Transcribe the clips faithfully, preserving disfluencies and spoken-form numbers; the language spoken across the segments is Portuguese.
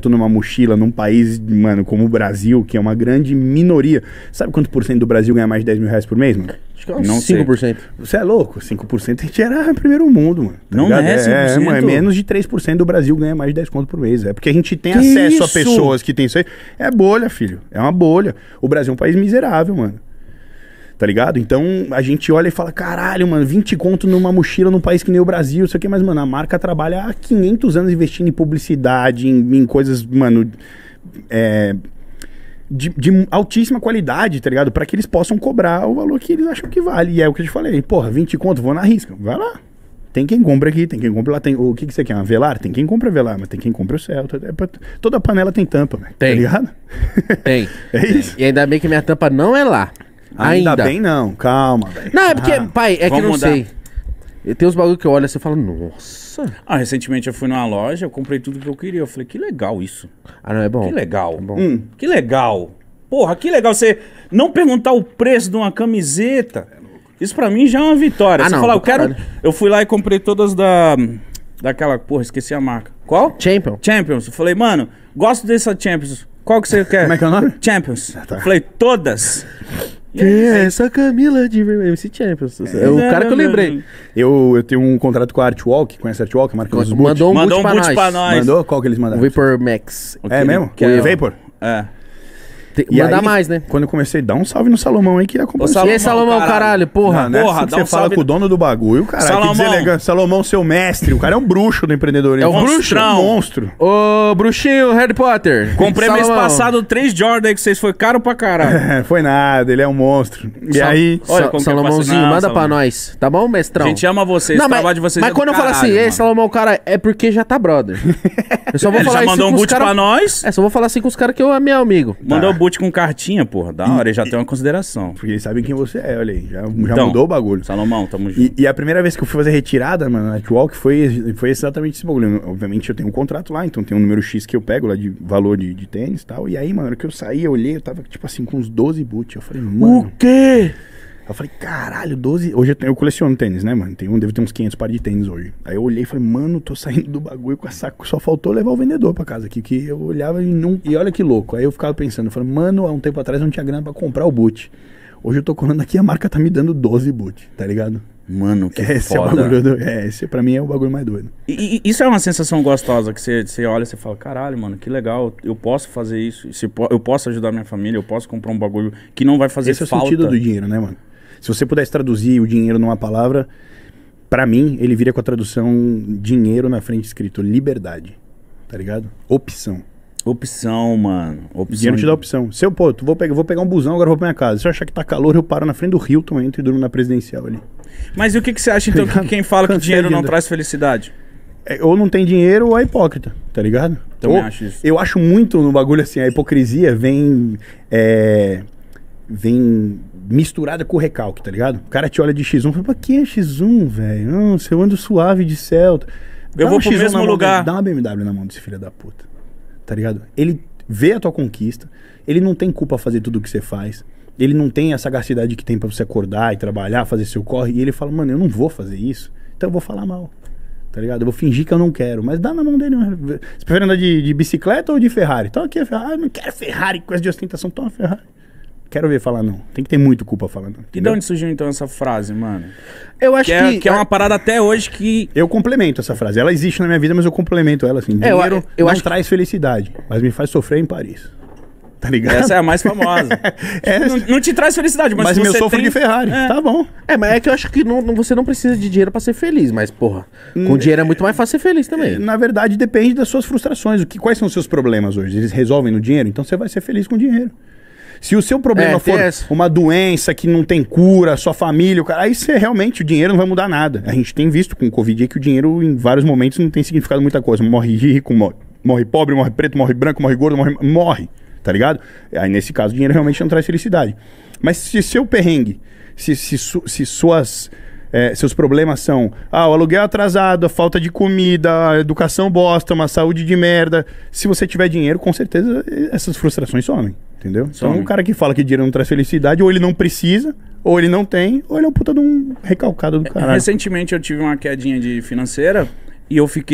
numa mochila num país, mano, como o Brasil, que é uma grande minoria. Sabe quanto por cento do Brasil ganha mais de dez mil reais por mês, mano? Acho que é uns não cinco por cento. Sei. Você é louco? cinco por cento a gente era primeiro mundo, mano. Tá não ligado? é cinco por cento? É, mano, é menos de três por cento do Brasil ganha mais de dez conto por mês. É porque a gente tem Que acesso isso? a pessoas que tem isso aí. É bolha, filho. É uma bolha. O Brasil é um país miserável, mano. Tá ligado? Então a gente olha e fala, caralho, mano, vinte conto numa mochila num país que nem o Brasil, isso aqui, mas, mano, a marca trabalha há quinhentos anos investindo em publicidade, em, em coisas, mano, é, de, de altíssima qualidade, tá ligado? Pra que eles possam cobrar o valor que eles acham que vale. E é o que eu te falei, porra, vinte conto, vou na risca, vai lá. Tem quem compra aqui, tem quem compra lá. Tem, o que, que você quer? Uma velar? Tem quem compra velar, mas tem quem compra o Celta. É pra, toda panela tem tampa, velho. Tem. Tá ligado? Tem. É Tem. isso. E ainda bem que minha tampa não é lá. Ainda, Ainda. bem não, calma, velho. Não, é porque, Ah, pai, é que eu vamos não mudar. sei. E tem uns bagulho que eu olho e você fala, nossa. Ah, recentemente eu fui numa loja, eu comprei tudo que eu queria. Eu falei, que legal isso. Ah, não, é bom. Que legal. É bom. Hum. Que legal. Porra, que legal você não perguntar o preço de uma camiseta. Isso pra mim já é uma vitória. Ah, você não, falar, eu do quero... caralho. Eu fui lá e comprei todas da... Daquela... Porra, esqueci a marca. Qual? Champion. Champions. Eu falei, mano, gosto dessa Champions. Qual que você quer? Como é que é o nome? Champions. tá. Eu falei, todas. Quem é essa Camila de vermelho? M C Champions. É, o cara que eu lembrei. Eu, eu tenho um contrato com a Artwalk, conhece a Artwalk, a marca dos boot? Mandou um Mandou boot um pra boot nós. pra nós. Mandou? Qual que eles O mandaram? Vapor Max. É mesmo? Que é- O Vapor? É. Tem, E mandar aí, mais, né? Quando eu comecei, dá um salve no Salomão aí que ia acompanhar. Ô, Salomão, E aí, Salomão, caralho. caralho, porra. Não, né? porra, Assim dá que um você fala salve- com o dono do bagulho, caralho, que Salomão. deselegante. Salomão, seu mestre, o cara é um bruxo do empreendedorismo. É um bruxo? É um monstro. Ô, bruxinho Harry Potter. Comprei mês Salomão. passado três Jordan aí que vocês foi caro pra caralho. É, foi nada, ele é um monstro. E Sal- aí... Olha, Sa- como que é Salomãozinho, fácil. Não, manda pra Salomão. nós. Tá bom, mestrão? A gente ama vocês, Não, o mas, trabalho de vocês mas é do quando eu falo assim, caralho, ei, mano. Salomão, cara, é porque já tá brother. Eu só vou Ele falar já isso mandou um com os boot cara... pra nós. É, só vou falar assim com os caras que eu é meu amigo. Mandou o boot com cartinha, porra. Da hora, ele já tem uma consideração. Porque eles sabem quem você é, olha aí. Já, já Então, mudou o bagulho. Salomão, tamo junto. E, e a primeira vez que eu fui fazer retirada, mano, na Artwalk, foi, foi exatamente esse bagulho. Obviamente eu tenho um contrato lá, então tem um número X que eu pego lá de valor de, de tênis e tal. E aí, mano, na hora que eu saí, eu olhei, eu tava tipo assim com uns doze boot. Eu falei, mano... O quê? Eu falei, caralho, doze... Hoje eu, tenho, eu coleciono tênis, né, mano? Tenho, devo ter uns quinhentos pares de tênis hoje. Aí eu olhei e falei, mano, tô saindo do bagulho com a saco. Só faltou levar o vendedor pra casa aqui, que eu olhava e não... E olha que louco. Aí eu ficava pensando, eu falei, mano, há um tempo atrás eu não tinha grana pra comprar o boot. Hoje eu tô colando aqui, a marca tá me dando doze boot, tá ligado? Mano, que Esse é o foda. bagulho do... É, esse pra mim é o bagulho mais doido. E, e isso é uma sensação gostosa, que você, você olha e você fala, caralho, mano, que legal, eu posso fazer isso, se po- eu posso ajudar minha família, eu posso comprar um bagulho que não vai fazer Esse é o falta. sentido do dinheiro, né, mano? Se você pudesse traduzir o dinheiro numa palavra, pra mim, ele vira com a tradução dinheiro na frente escrito liberdade, tá ligado? Opção. Opção, mano. Opção. Dinheiro te dá opção. Se eu, pô, tu vou pegar, vou pegar um busão, agora eu vou pra minha casa. Se eu achar que tá calor, eu paro na frente do Hilton, eu entro e durmo na presidencial ali. Mas e o que, que você acha, então, que quem fala que Cansei dinheiro de não andar. traz felicidade? É, ou não tem dinheiro ou é hipócrita, tá ligado? Também Ou- acho isso. Eu acho muito no bagulho assim, a hipocrisia vem... É, vem misturada com o recalque, tá ligado? O cara te olha de X um e fala, pra que é X um, velho? Nossa, eu ando suave de Celta. Eu Dá vou um pro X um mesmo na mão lugar. dele, dá uma B M W na mão desse filho da puta, tá ligado? Ele vê a tua conquista, ele não tem culpa a fazer tudo o que você faz, ele não tem a sagacidade que tem pra você acordar e trabalhar, fazer seu corre, e ele fala, mano, eu não vou fazer isso, então eu vou falar mal. Tá ligado? Eu vou fingir que eu não quero, mas dá na mão dele. Né? Você prefere andar de, de bicicleta ou de Ferrari? Então aqui é Ferrari. Ah, não quero Ferrari, coisa de ostentação. Toma Ferrari. Quero ver falar não. Tem que ter muito culpa falar não. E de entendeu? onde surgiu, então, essa frase, mano? Eu acho Que que... é, que é uma parada até hoje que... Eu complemento essa frase. Ela existe na minha vida, mas eu complemento ela assim. É, eu- Dinheiro eu não acho que- traz felicidade, mas me faz sofrer em Paris. Tá ligado? Essa é a mais famosa. É, não, não te traz felicidade, mas, mas se meu você sofro tem... de Ferrari. É. Tá bom. É, mas é que eu acho que não, não- você não precisa de dinheiro pra ser feliz, mas, porra, com dinheiro é muito mais fácil ser feliz também. Na verdade, depende das suas frustrações. O que, quais são os seus problemas hoje? Eles resolvem no dinheiro? Então você vai ser feliz com dinheiro. Se o seu problema É, tem for essa. uma doença que não tem cura, sua família, o cara, aí você realmente, o dinheiro não vai mudar nada. A gente tem visto com o Covid aí que o dinheiro, em vários momentos, não tem significado muita coisa. Morre rico, morre, morre pobre, morre preto, morre branco, morre gordo, morre... morre, tá ligado? Aí, nesse caso, o dinheiro realmente não traz felicidade. Mas se seu perrengue, se, se, su- se suas... é, seus problemas são ah, o aluguel atrasado, a falta de comida, a educação bosta, uma saúde de merda. Se você tiver dinheiro, com certeza essas frustrações somem, entendeu? Somem. Então o cara que fala que dinheiro não traz felicidade, ou ele não precisa, ou ele não tem, ou ele é um puta de um recalcado do caralho. Recentemente eu tive uma quedinha de financeira e eu fiquei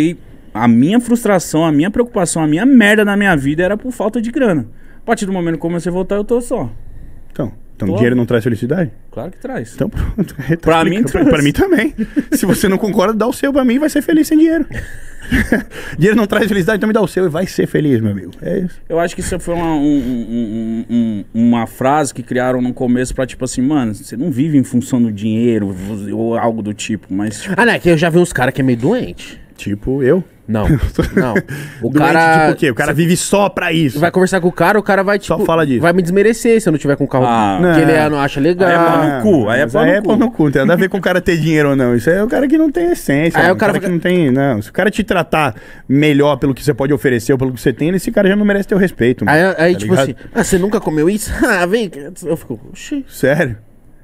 a minha frustração, a minha preocupação, a minha merda na minha vida era por falta de grana. A partir do momento que eu comecei a voltar, eu tô só. Então, então Tô. dinheiro não traz felicidade? Claro que traz. Então pronto. Tá Pra mim, pra, trouxe. pra mim também. Se você não concorda, dá o seu pra mim, vai ser feliz sem dinheiro. Dinheiro não traz felicidade, então me dá o seu e vai ser feliz, meu amigo. É isso. Eu acho que isso foi uma, um- um- um- uma frase que criaram no começo pra, tipo assim, mano, você não vive em função do dinheiro ou algo do tipo, mas... tipo, Ah, não, é que eu já vi uns caras que é meio doente. Tipo, eu. Não, não. O Doente, cara... tipo o quê? O cara vive só pra isso. Vai conversar com o cara, o cara vai, tipo... Só fala disso. Vai me desmerecer se eu não tiver com o carro Ah, que ele não. não acha legal. Aí é pau no cu, aí é mas pau no aí é cu. pau no cu. Não tem nada a ver com o cara ter dinheiro ou não. Isso aí é o cara que não tem essência. Aí mano. o cara que fica- não tem. Não. Se o cara te tratar melhor pelo que você pode oferecer ou pelo que você tem, esse cara já não merece teu respeito. mano. Aí, aí Tá tipo ligado? assim, ah, você nunca comeu isso? Ah, vem. Eu fico, oxi. Sério?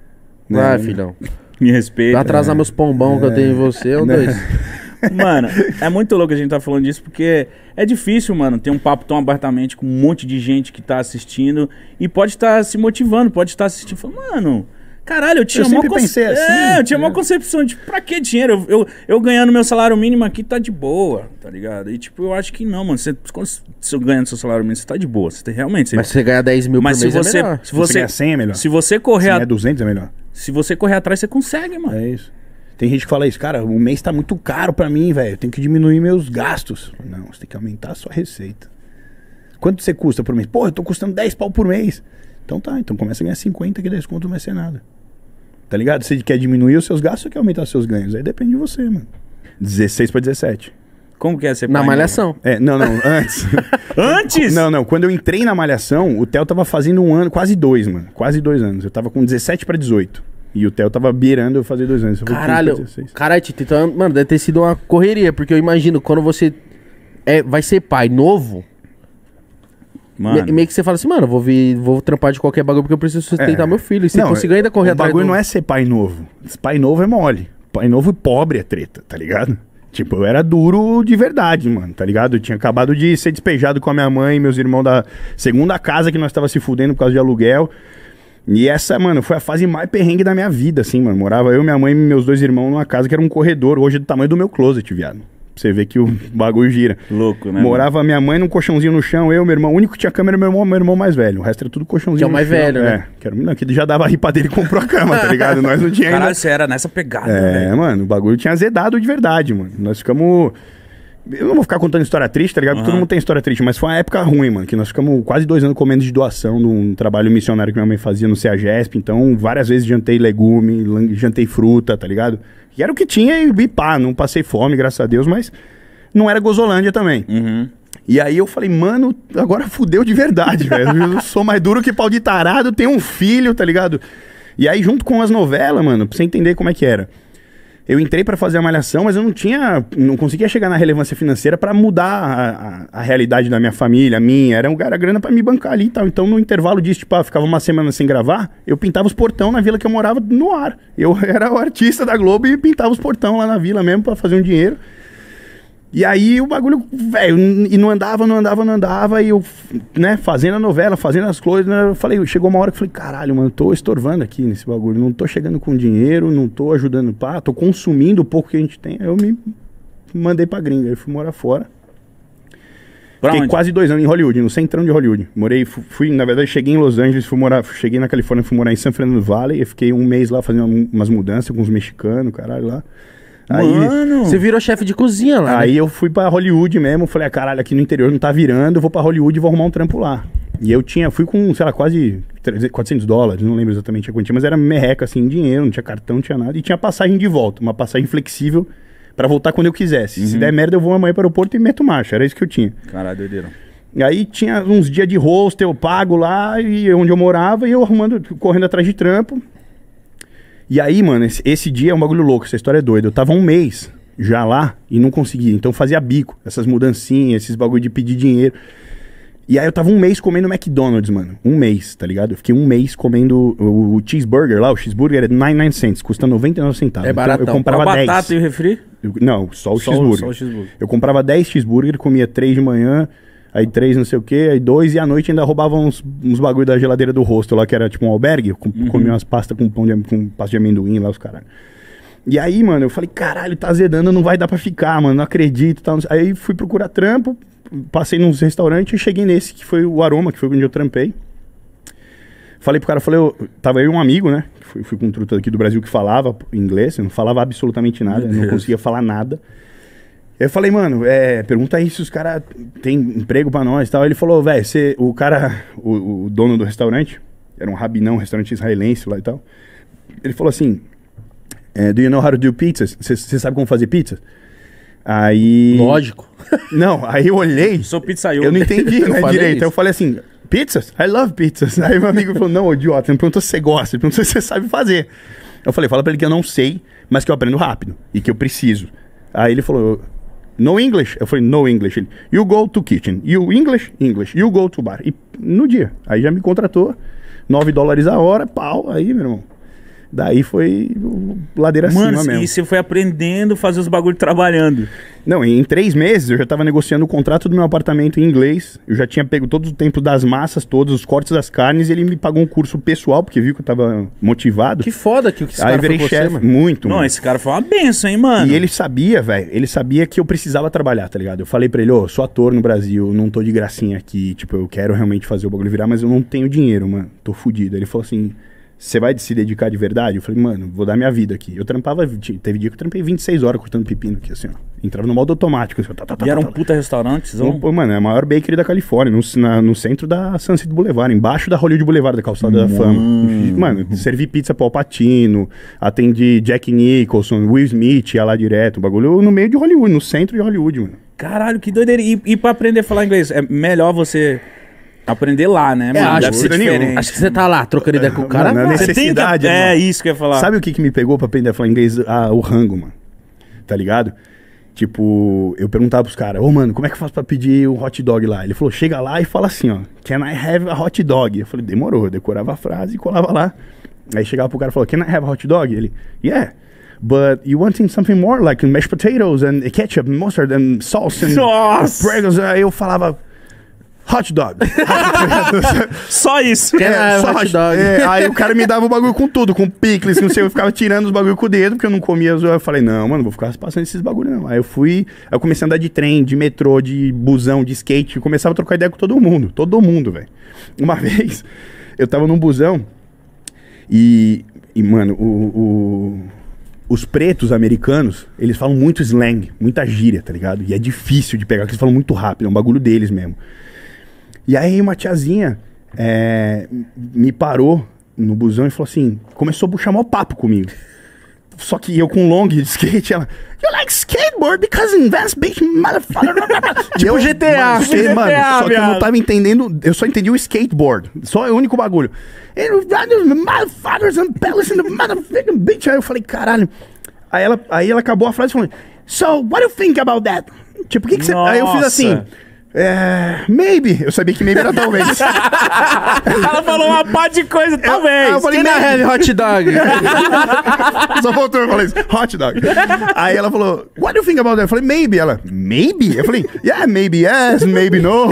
Vai, Não. filhão. me respeita. Vai atrasar meus pombão que eu tenho em você, ô Não. dois. Mano, é muito louco a gente tá falando disso, porque é difícil, mano, ter um papo tão abertamente com um monte de gente que tá assistindo e pode estar se motivando, pode estar assistindo, falando, mano, caralho, eu tinha Eu uma sempre pensei assim, É, eu tinha uma né? concepção de pra que dinheiro? Eu, eu, eu ganhando meu salário mínimo aqui tá de boa, tá ligado? E tipo, eu acho que não, mano, você, quando você ganhando seu salário mínimo, você tá de boa, você tem, realmente... Você, Mas se você ganhar dez mil mas por se mês você, é melhor. se Se você você, ganhar cem é melhor. se você correr, Se a- ganhar duzentos é melhor. se você correr atrás, você consegue, mano. É isso. Tem gente que fala isso, cara, o mês tá muito caro pra mim, velho. Eu tenho que diminuir meus gastos. Não, você tem que aumentar a sua receita. Quanto você custa por mês? Pô, eu tô custando dez pau por mês. Então tá, então começa a ganhar cinquenta, que dez conto não vai ser nada. Tá ligado? Você quer diminuir os seus gastos ou quer aumentar os seus ganhos? Aí depende de você, mano. dezesseis pra dezessete. Como que é ser Na pai, malhação. É, não, não, antes. Antes? Não, não, quando eu entrei na malhação, o Theo tava fazendo um ano, quase dois, mano. Quase dois anos. Eu tava com dezessete pra dezoito. E o Theo tava beirando eu fazer dois anos. Eu fui quinze pra Caralho, dezesseis. caralho, Tito, então, mano, deve ter sido uma correria, porque eu imagino, quando você é, vai ser pai novo, Mano, me- meio que você fala assim, mano, eu vou vir, vou trampar de qualquer bagulho porque eu preciso sustentar É. meu filho. E você Não, conseguiu ainda correr o atrás bagulho do... não é ser pai novo. Pai novo é mole. Pai novo e pobre é treta, tá ligado? Tipo, eu era duro de verdade, mano, tá ligado? Eu tinha acabado de ser despejado com a minha mãe e meus irmãos da segunda casa que nós tava se fudendo por causa de aluguel. E essa, mano, foi a fase mais perrengue da minha vida, assim, mano. Morava eu, minha mãe e meus dois irmãos numa casa que era um corredor, hoje é do tamanho do meu closet, viado. Pra você ver que o bagulho gira. louco, né? Morava minha mãe num colchãozinho no chão, eu, meu irmão. O único que tinha cama era meu irmão, meu irmão mais velho. O resto era tudo colchãozinho Que é o no mais chão. velho, né? É, que, era, não, que ele já dava a ripa dele e comprou a cama, tá ligado? Nós não tinha ainda. Caralho, você era nessa pegada, É, velho. mano, o bagulho tinha azedado de verdade, mano. Nós ficamos. Eu não vou ficar contando história triste, tá ligado? Porque Aham. todo mundo tem história triste, mas foi uma época ruim, mano. Que nós ficamos quase dois anos comendo de doação de um trabalho missionário que minha mãe fazia no CEAGESP. Então, várias vezes jantei legume, lang- jantei fruta, tá ligado? E era o que tinha e, e pá, não passei fome, graças a Deus, mas não era Gozolândia também. Uhum. E aí eu falei, mano, agora fudeu de verdade, velho. Eu sou mais duro que pau de tarado, tenho um filho, tá ligado? E aí, junto com as novelas, mano, pra você entender como é que era. Eu entrei pra fazer a malhação, mas eu não tinha, não conseguia chegar na relevância financeira pra mudar a, a, a realidade da minha família, a minha. Era, um, era grana pra me bancar ali e tal. Então, no intervalo disso, tipo, ah, ficava uma semana sem gravar, eu pintava os portão na vila que eu morava no ar. Eu era o artista da Globo e pintava os portão lá na vila mesmo pra fazer um dinheiro. E aí o bagulho, velho, e não andava, não andava, não andava, e eu, né, fazendo a novela, fazendo as coisas, né, eu falei, chegou uma hora que eu falei, caralho, mano, tô estorvando aqui nesse bagulho, não tô chegando com dinheiro, não tô ajudando, pá, tô consumindo o pouco que a gente tem, aí eu me mandei pra gringa, eu fui morar fora. Pra Fiquei onde? quase dois anos em Hollywood, no centrão de Hollywood. Morei, fu- fui, na verdade, cheguei em Los Angeles, fui morar, cheguei na Califórnia, fui morar em San Fernando Valley, eu fiquei um mês lá fazendo um- umas mudanças com os mexicanos, caralho, lá. Aí, Mano, Você virou chefe de cozinha lá, né? Aí eu fui pra Hollywood mesmo, falei, ah, caralho, aqui no interior não tá virando, eu vou pra Hollywood e vou arrumar um trampo lá. E eu tinha, fui com, sei lá, quase trezentos, quatrocentos dólares, não lembro exatamente a quantia, mas era merreca, assim, em dinheiro, não tinha cartão, não tinha nada. E tinha passagem de volta, uma passagem flexível pra voltar quando eu quisesse. Se der merda, eu vou amanhã pro aeroporto e meto marcha, era isso que eu tinha. caralho, doideira. E aí tinha uns dias de hostel pago lá, e onde eu morava, e eu arrumando, correndo atrás de trampo. E aí, mano, esse, esse dia é um bagulho louco, essa história é doida. Eu tava um mês já lá e não conseguia, então eu fazia bico, essas mudancinhas, esses bagulho de pedir dinheiro. E aí eu tava um mês comendo McDonald's, mano. Um mês, tá ligado? Eu fiquei um mês comendo o, o cheeseburger lá, o cheeseburger é noventa e nove cents, custa noventa e nove centavos. É Então, baratão. eu comprava Com a dez. batata e o refri? Eu- não, só o Só o- cheeseburger. só o cheeseburger. Eu comprava dez cheeseburger, comia três de manhã, aí três não sei o que, aí dois, e à noite ainda roubava uns, uns bagulho da geladeira do hostel lá, que era tipo um albergue. Eu com- comia umas pastas com pão de, com pasta de amendoim lá, os caras. E aí, mano, eu falei, caralho, tá azedando, não vai dar pra ficar, mano, não acredito e tal. Aí fui procurar trampo, passei nos restaurantes e cheguei nesse, que foi o Aroma, que foi onde eu trampei. Falei pro cara, falei, eu, tava eu e um amigo, né? Fui, fui com um truta aqui do Brasil que falava inglês, eu não falava absolutamente nada, não conseguia falar nada. Eu falei, mano, é, pergunta aí se os caras têm emprego pra nós e tal. Ele falou, velho, o cara, o, o dono do restaurante, era um rabinão, um restaurante israelense lá e tal. Ele falou assim, é, do you know how to do pizzas? Você sabe como fazer pizza? Aí... Lógico. Não, aí eu olhei, Sou pizzaiolo. eu não entendi, Eu né, falei direito. isso. Aí eu falei assim, pizzas? I love pizzas. Aí meu amigo falou, não, idiota, ele não perguntou se você gosta, ele perguntou se você sabe fazer. Eu falei, fala pra ele que eu não sei, mas que eu aprendo rápido e que eu preciso. Aí ele falou, no English? Eu falei, no English. Ele, you go to kitchen. You English? English. You go to bar. E no dia. Aí já me contratou, nove dólares a hora, pau, aí, meu irmão. Daí foi ladeira Mano, acima mesmo. e você foi aprendendo a fazer os bagulho trabalhando. Não, em três meses eu já tava negociando o contrato do meu apartamento em inglês. Eu já tinha pego todo o tempo das massas, todos os cortes das carnes. E ele me pagou um curso pessoal, porque viu que eu tava motivado. Que foda que esse Aí cara foi virei com você, chefe, mano. muito, Não, mano. esse cara foi uma benção, hein, mano? E ele sabia, velho, ele sabia que eu precisava trabalhar, tá ligado? Eu falei pra ele, ô, sou ator no Brasil, não tô de gracinha aqui, tipo, eu quero realmente fazer o bagulho virar, mas eu não tenho dinheiro, mano, tô fudido. Ele falou assim, você vai se dedicar de verdade? Eu falei, mano, vou dar minha vida aqui. Eu trampava, teve dia que eu trampei vinte e seis horas cortando pepino aqui, assim, ó. Entrava no modo automático, assim, ó, tá, tá, tá, E era um tá, tá. puta restaurante, Então, pô, mano, é a maior bakery da Califórnia, no, na- no centro da Sunset Boulevard, embaixo da Hollywood Boulevard, da Calçada da Fama. Mano, servi pizza pro Al Pacino, atendi Jack Nicholson, Will Smith, ia lá direto, o bagulho no meio de Hollywood, no centro de Hollywood, mano. Caralho, que doideira. E, e pra aprender a falar inglês, é melhor você aprender lá, né, mano? acho Deve que ser você- diferente. Acho que você tá lá trocando ideia com o cara. Mano, a vai. Você tem que... necessidade, É irmão. isso que eu ia falar. Sabe o que, que me pegou pra aprender a falar inglês? Ah, o rango, mano. Tá ligado? Tipo, eu perguntava pros caras, ô mano, como é que eu faço pra pedir um hot dog lá? Ele falou, chega lá e fala assim, ó, can I have a hot dog? Eu falei, demorou, eu decorava a frase e colava lá. Aí chegava pro cara e falou, can I have a hot dog? Ele, yeah, but you wanting something more, like mashed potatoes and ketchup and mustard and sauce and Nossa! Pringles. Aí eu falava, hot dog. Só isso. Can I have só hot dog? é, aí o cara me dava o bagulho com tudo, com picles, não sei, eu ficava tirando os bagulho com o dedo, porque eu não comia. Eu falei, não, mano, vou ficar passando esses bagulho não. Aí eu fui, eu comecei a andar de trem, de metrô, de busão, de skate, eu começava a trocar ideia com todo mundo, todo mundo, velho. Uma vez, eu tava num busão e, e mano, o, o- os pretos americanos, eles falam muito slang, muita gíria, tá ligado? E é difícil de pegar, porque eles falam muito rápido, é um bagulho deles mesmo. E aí uma tiazinha é, me parou no busão e falou assim, começou a puxar mó papo comigo. Só que eu com long de skate, ela, you like skateboard because in Venice Beach, motherfucker. Tipo G T A. Mano, sei, mano, G T A, só que eu não viado. tava entendendo, eu só entendi o skateboard. Só é o único bagulho. And motherfuckers and palace in the motherfucking beach. Aí eu falei, caralho. Aí ela, aí ela acabou a frase falando, so what do you think about that? Tipo, o que que você... Aí eu fiz Nossa. assim... É, maybe. Eu sabia que maybe era talvez. Ela falou uma pá de coisa, Aí eu talvez. falei, Can I maybe. have hot dog? Só faltou eu falar isso. Hot dog. Aí ela falou, what do you think about that? Eu falei, maybe. Ela, maybe? Eu falei, yeah, maybe yes, maybe no.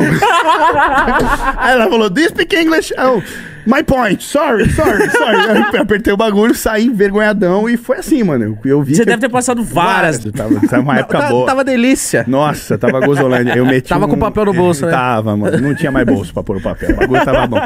Aí ela falou, do you speak English? Eu, my point, sorry, sorry, sorry. Aí eu apertei o bagulho, saí envergonhadão e foi assim, mano. Eu, eu vi Você que deve ter passado várias. Tava, tava uma época Tá- boa. Tava delícia. Nossa, tava gozolândia. Eu meti Tava um- com papel no bolso, né? Tava, mano. Não tinha mais bolso pra pôr o papel. O bagulho tava bom.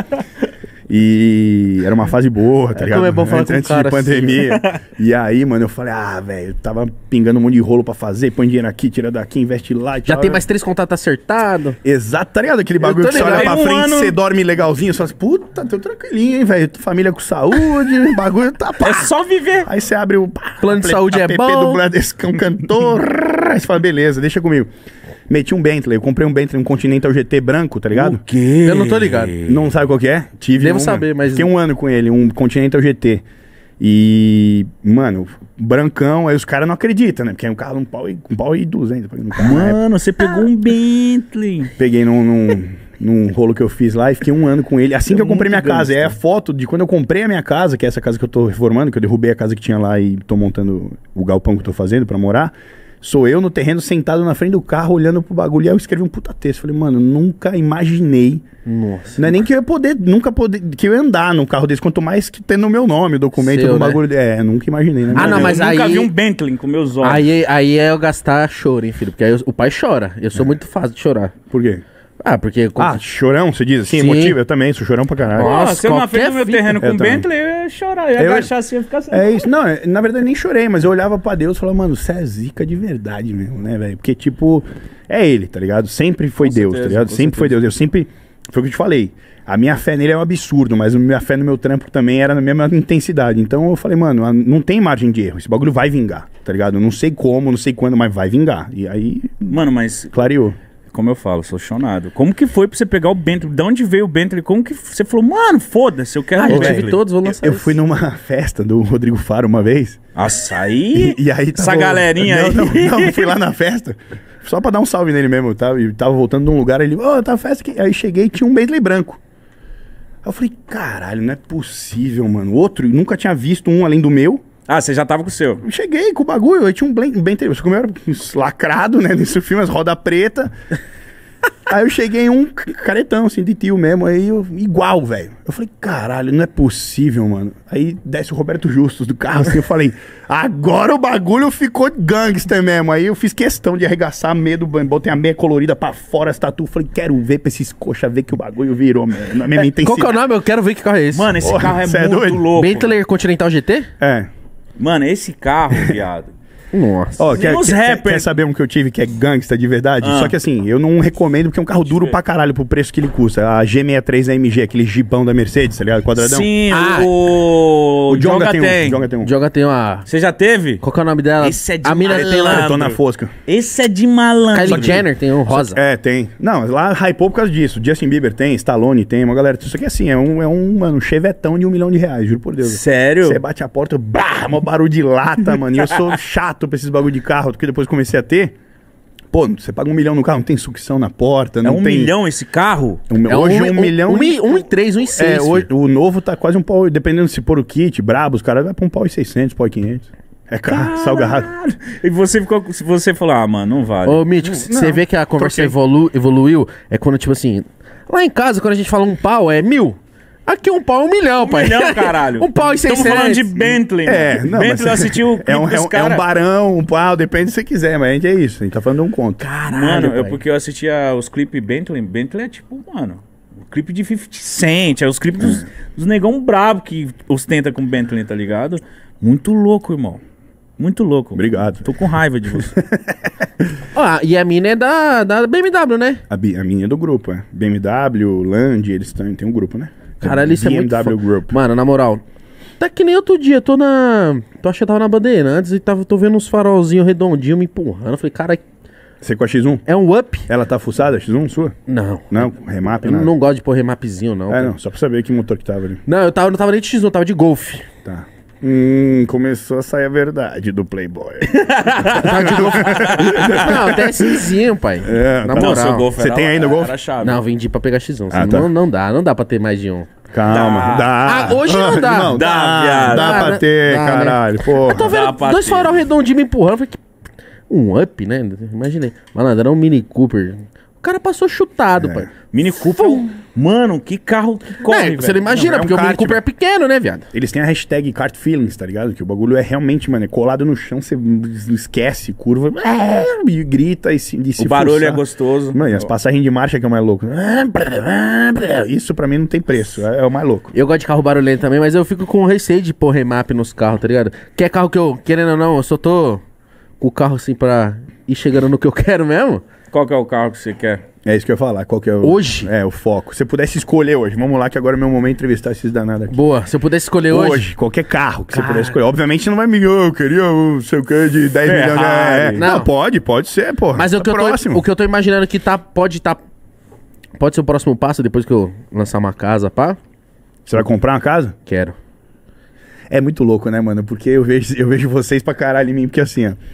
E era uma fase boa, tá É ligado? como é bom falar antes, com um antes cara de pandemia. E aí, mano, eu falei, ah, velho, tava pingando um monte de rolo pra fazer, põe dinheiro aqui, tira daqui, investe lá e Já tal. tem mais três contatos acertados. Exato, tá ligado? Aquele bagulho tô que você olha ligado. pra Tem um frente, ano- você dorme legalzinho, você fala assim, puta, tô tranquilinho, hein, velho? Família com saúde, o bagulho tá pá. É só viver. Aí você abre o pá, Plano de app saúde é app bom. do Bradescão cantor. Aí você fala, beleza, deixa comigo. Meti um Bentley, eu comprei um Bentley, um Continental G T branco, tá ligado? quê? Eu não tô ligado. Não sabe qual que é? Tive Devo um, saber, mano. mas- Fiquei um ano com ele, um Continental G T. E, mano, brancão, aí os caras não acreditam, né? Porque é um carro um pau e, um pau e duzentos. No carro, na época. Mano, você pegou um Bentley. Peguei num, num, num rolo que eu fiz lá e fiquei um ano com ele. Assim que eu comprei minha muito casa, gangster. é a foto de quando eu comprei a minha casa, que é essa casa que eu tô reformando, que eu derrubei a casa que tinha lá e tô montando o galpão que eu tô fazendo pra morar. Sou eu no terreno sentado na frente do carro, olhando pro bagulho. E aí eu escrevi um puta texto. Falei, mano, nunca imaginei. Nossa. Não é nem que eu ia poder, nunca poder, que eu ia andar num carro desse, quanto mais que tendo o meu nome, o documento Seu, do né? bagulho. É, nunca imaginei, né? Ah, não, Eu mas nunca aí- vi um Bentley com meus olhos. Aí, aí é eu gastar choro, hein, filho? Porque aí eu- o pai chora. Eu sou muito fácil de chorar. Por quê? Ah, porque... Ah, chorão, você diz assim, Sim. emotivo? Eu também, sou chorão pra caralho. Pô, Nossa, se eu na frente qualquer do meu fita. terreno com Eu um também. Bentley, eu ia chorar, eu ia Eu- agachar assim, ia ficar assim. É isso, não, é- na verdade eu nem chorei, mas eu olhava pra Deus e falava, mano, você é zica de verdade mesmo, né, velho? Porque, tipo, é ele, tá ligado? Sempre foi Com Deus, certeza, tá ligado? com Sempre foi Deus. Eu sempre, foi o que eu te falei, a minha fé nele é um absurdo, mas a minha fé no meu trampo também era na mesma intensidade. Então eu falei, mano, não tem margem de erro, esse bagulho vai vingar, tá ligado? Eu não sei como, não sei quando, mas vai vingar. E aí, Mano, mas, clareou. como eu falo, sou chonado. Como que foi pra você pegar o Bentley? De onde veio o Bentley? Como que você falou, mano, foda-se, eu quero Ah, um eu Bentley. tive todos, vou lançar Eu esse. fui numa festa do Rodrigo Faro uma vez. Nossa, aí... E, e aí Essa tava- galerinha não, aí. Não, não, fui lá na festa. Só pra dar um salve nele mesmo, tá? E tava voltando de um lugar, ele, ô, tá festa aqui. Aí cheguei e tinha um Bentley branco. Aí eu falei, caralho, não é possível, mano. Outro, nunca tinha visto um além do meu. Ah, você já tava com o seu. Eu cheguei com o bagulho, aí tinha um Blen- um Bentley, só que o meu era lacrado, né? Nesse filme, as rodas preta. Aí eu cheguei em um caretão, assim, de tio mesmo, aí eu, igual, velho. Eu falei, caralho, não é possível, mano. Aí desce o Roberto Justus do carro, assim, eu falei, agora o bagulho ficou gangster mesmo. Aí eu fiz questão de arregaçar a meia do banho, botei a meia colorida pra fora, as tatu, falei, quero ver pra esses coxa, ver que o bagulho virou, mano, na mesma Qual intensidade. que é o nome? Eu quero ver que carro é esse. Mano, esse Porra, carro é cê é muito doido? louco. Bentley Continental G T? É. Mano, esse carro, viado. Nossa. Ó, quer, Os quer, rappers- quer saber um que eu tive que é gangsta de verdade? Ah. Só que assim, eu não recomendo porque é um carro duro pra caralho pro preço que ele custa. A G sessenta e três A M G, aquele jipão da Mercedes, tá ligado? Quadradão. Sim, Ah, o... O Jonga Jonga tem, tem. um. O Jonga tem um. Joga tem uma... Você já teve? Qual que é o nome dela? Esse é de A mina tem lá... malandro. Tô na fosca. Esse é de malandro. Kylie Jenner tem um rosa. É, tem. Não, lá hypou por causa disso. Justin Bieber tem, Stallone tem, uma galera. Isso aqui assim, é um, é um mano, chevetão de um milhão de reais, juro por Deus. Sério? Você bate a porta, bah, mó barulho de lata, mano. E eu sou chato pra esses bagulho de carro, porque depois comecei a ter. Pô, você paga um milhão no carro, não tem sucção na porta, É não um tem. milhão esse carro? Um- É hoje um, milhão. Um, e- um e três, um e seis. É, hoje, o novo tá quase um pau, dependendo se pôr o kit, brabo, os caras vai pra um pau e seiscentos, pau e quinhentos. É caro, salgado. E você ficou, se você falou, ah, mano, não vale. Ô, Mítico, você vê que a conversa troquei. evolu- evoluiu, é quando, tipo assim, lá em casa, quando a gente fala um pau, é mil. Aqui um pau é um milhão, pai. milhão, caralho. um pau e Estamos seiscentos. falando de Bentley. É, mano. não, Bentley mas- eu assisti o clipe é um, é, dos um, é cara. um barão, um pau, depende se você quiser, mas a gente é isso, a gente tá falando de um conto. Caralho, Mano, eu, pai. porque eu assistia os clipes Bentley. Bentley é tipo, mano, o clipe de fifty Cent, é os clipes dos, dos negão brabo que ostenta com Bentley, tá ligado? Muito louco, irmão. Muito louco. Obrigado. Tô com raiva de você. Ah, e a mina é da, da B M W, né? A, bi- a minha é do grupo, é. B M W, Land, eles têm, tem um grupo, né? Caralho, isso é muito B M W fo- Group. Mano, na moral, tá que nem outro dia, tô na... Tô achando que tava na Bandeirantes e tava, tô vendo uns farolzinhos redondinhos me empurrando. Eu falei, cara, Você com a X um? é um up? Ela tá fuçada, a X um sua? Não. Não, remap, Eu nada. não gosto de pôr remapzinho, não. É, não, só pra saber que motor que tava ali. Não, eu tava, não tava nem de X um, eu tava de Golf. Tá. Hum, começou a sair a verdade do Playboy. Eu tava de Golf. Não, até SIzinho, pai. É, na tá. moral. Não, seu Golf Você era- tem ainda o Golf? Era chave. Não, vendi pra pegar X um. Ah, senão tá. não, não dá, não dá pra ter mais de um. Calma, Dá. dá. Ah, hoje não dá. Não, Dá, dá, viado. dá Dá, pra né? ter, Dá, né? caralho. Porra. Eu tô Dá vendo pra dois ter. farol redondinhos me empurrando. Eu falei, que... Um up, né? Imaginei. Malandro, era um Mini Cooper. O cara passou chutado, É. pai. Mini Cooper. é um- Mano, que carro que corre, É, velho. você não imagina, Não, é um porque o Mini kart, Cooper é pequeno, né, viado? Eles têm a hashtag Kart Feelings, tá ligado? Que o bagulho é realmente, mano, é colado no chão, você esquece, curva, e grita e se, e se O barulho fuçar. é gostoso. Mano, e as passagens de marcha que é o mais louco. Isso pra mim não tem preço, é, é o mais louco. Eu gosto de carro barulhento também, mas eu fico com receio de pôr remap nos carros, tá ligado? Que é carro que eu, querendo ou não, eu só tô com o carro assim pra ir chegando no que eu quero mesmo. Qual que é o carro que você quer? É isso que eu ia falar, qual que é o... Hoje? É, o foco. Se você pudesse escolher hoje, vamos lá que agora é meu momento de entrevistar esses danados aqui. Boa, se eu pudesse escolher hoje. Hoje, qualquer carro que Cara. você puder escolher. Obviamente não vai me... Eu queria o sei o que de dez milhões. É, é. Não. Não, pode, pode ser, porra. Mas o que, Tá eu tô, próximo. o que eu tô imaginando que tá, pode tá. Pode ser o próximo passo depois que eu lançar uma casa, pá? Você vai comprar uma casa? Quero. É muito louco, né, mano? Porque eu vejo, eu vejo vocês pra caralho em mim, porque assim, ó.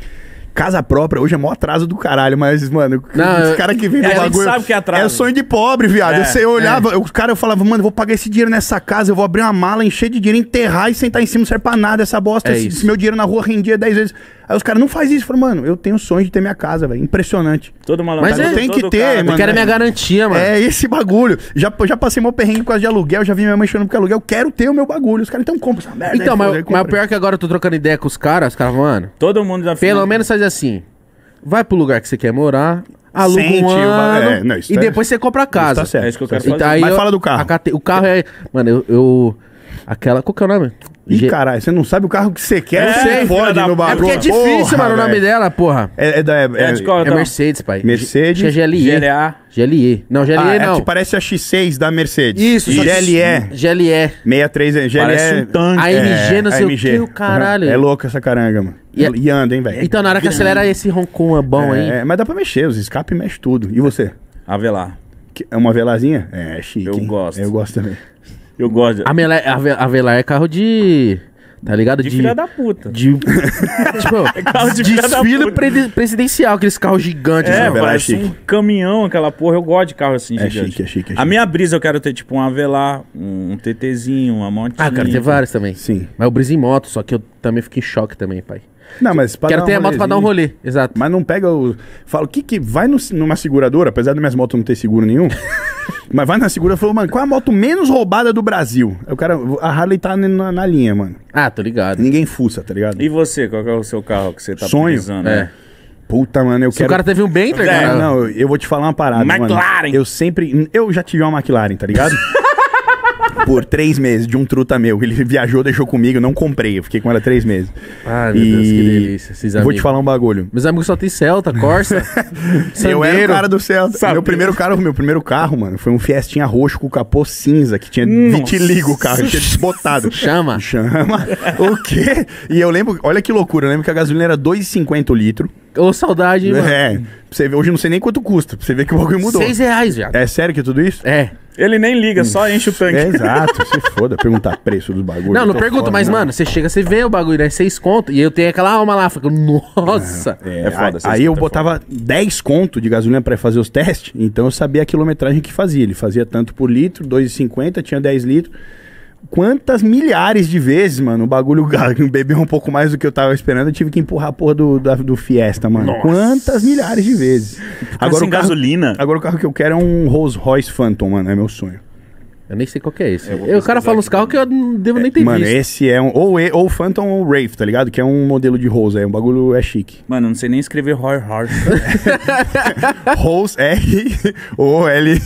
Casa própria hoje é maior atraso do caralho, mas, mano, Não, os caras que vendem é, o a gente bagulho. sabe que é atraso. É sonho de pobre, viado. É, Você olhava, o cara eu falava, mano, eu vou pagar esse dinheiro nessa casa, eu vou abrir uma mala, encher de dinheiro, enterrar e sentar em cima, não serve pra nada essa bosta. É esse, isso. esse meu dinheiro na rua rendia dez vezes. Aí os caras não fazem isso. Eu falo, mano, eu tenho sonho de ter minha casa, velho. Impressionante. Todo maluco. Mas é, tem que ter, cara, mano. Eu quero a minha garantia, mano. É esse bagulho. Já, já passei meu perrengue por causa de aluguel, já vi minha mãe chorando porque aluguel. Eu quero ter o meu bagulho. Os caras então compram essa merda. Então, aí, mas, foda, aí, mas o compra. pior é que agora eu tô trocando ideia com os caras, os caras, mano, Todo mundo já pelo menos faz assim, vai pro lugar que você quer morar, aluga Sente um o ano ba- é, não, isso e tá- depois você compra a casa. tá certo. É isso que eu quero Tá certo. fazer. Então, aí Mas eu- fala do carro. a cate- O carro é... Mano, eu... eu- aquela... Qual que é o nome? Ih, Ge- caralho, você não sabe o carro que você quer, É, você filha fode da- no É bagulho. É porque é difícil, Porra, mano, o nome velho. dela, porra. É, é da... É, É de qual, É então? Mercedes, pai. Mercedes. Acho que é G L E. G L A. G L E. Não, G L E Ah, é não. que parece a X seis da Mercedes. Isso, só que- G L E. G L E. sessenta e três, G L E. Parece um tanque. A M G, não a sei o M G. que, o caralho. É louco essa caranga, mano. E E, é- anda, hein, velho. Então, na hora que acelera esse roncon é bom, hein? É, mas dá pra mexer, os escape mexe tudo. E você? Avelar. Que- É uma velazinha? É, chique. Eu hein? gosto. Eu gosto também. Eu gosto de... A Velar, a Ve- a Velar é carro de... Tá ligado? De filha da puta. De... tipo, carro de filha da desfile puta. predi- presidencial, aqueles carros gigantes. É, né? Avelar é parece chique. um caminhão aquela porra. Eu gosto de carro assim, É gigante. chique, é chique, é A chique. minha brisa eu quero ter tipo um Avelar, um TTzinho, uma motinha. Ah, eu quero ter vários também. Sim. Mas eu briso em moto, só que eu também fico em choque também, pai. Não, mas pra Quero dar ter um a moto pra dar um rolezinho. rolê, exato. Mas não pega o... Fala, o que que... Vai no- numa seguradora, apesar das minhas motos não ter seguro nenhum. Mas vai na seguradora e falou, mano, qual é a moto menos roubada do Brasil? Aí o cara... A Harley tá na, na linha, mano. Ah, tô ligado. Ninguém fuça, tá ligado? E você, qual que é o seu carro que você tá Sonho? precisando? É. né? Puta, mano, eu Se quero... o cara teve um Bentley, É, cara... Não, eu vou te falar uma parada, McLaren. mano. Eu sempre... Eu já tive uma McLaren, tá ligado? Por três meses, de um truta meu. Ele viajou, deixou comigo, eu não comprei. Eu fiquei com ela três meses. Ai, meu Deus, que delícia, esses Vou amigos. te falar um bagulho. Meus amigos só tem Celta, Corsa, Eu era o Sandero. cara do Celta. Sabe? Meu primeiro carro, meu primeiro carro, mano, foi um Fiestinha roxo com capô cinza, que tinha vitiligo o carro, tinha desbotado. Chama. Chama. O quê? E eu lembro, olha que loucura, eu lembro que a gasolina era dois e cinquenta o litro. Ô, saudade, hein, mano. É. Pra você ver, hoje eu não sei nem quanto custa, pra você ver que o bagulho mudou. Seis reais, viado. É sério que é tudo isso? É. Ele nem liga, só enche o tanque. É exato, se foda, perguntar preço dos bagulhos. Não, eu não tô pergunto, fora, mas, não. mano, você chega, você vê o bagulho, né? Seis conto, e eu tenho aquela alma lá, fico, nossa. É, É foda, aí, você aí eu escuta, é botava dez conto de gasolina pra fazer os testes, então eu sabia a quilometragem que fazia. Ele fazia tanto por litro, dois e cinquenta, tinha dez litros. Quantas milhares de vezes, mano, o bagulho bebeu um pouco mais do que eu tava esperando, eu tive que empurrar a porra do, da- do Fiesta, mano. Nossa. Quantas milhares de vezes. Agora sem o carro, gasolina. agora o carro que eu quero é um Rolls Royce Phantom, mano, é meu sonho. Eu nem sei qual que é esse. Eu vou Eu, o cara pesquisar fala uns aqui. carros que eu não devo nem ter Mano, visto. esse é um... Ou, e- ou Phantom ou Wraith, tá ligado? Que é um modelo de Rolls, é um bagulho é chique. Mano, não sei nem escrever Roy Horse. Rolls R O L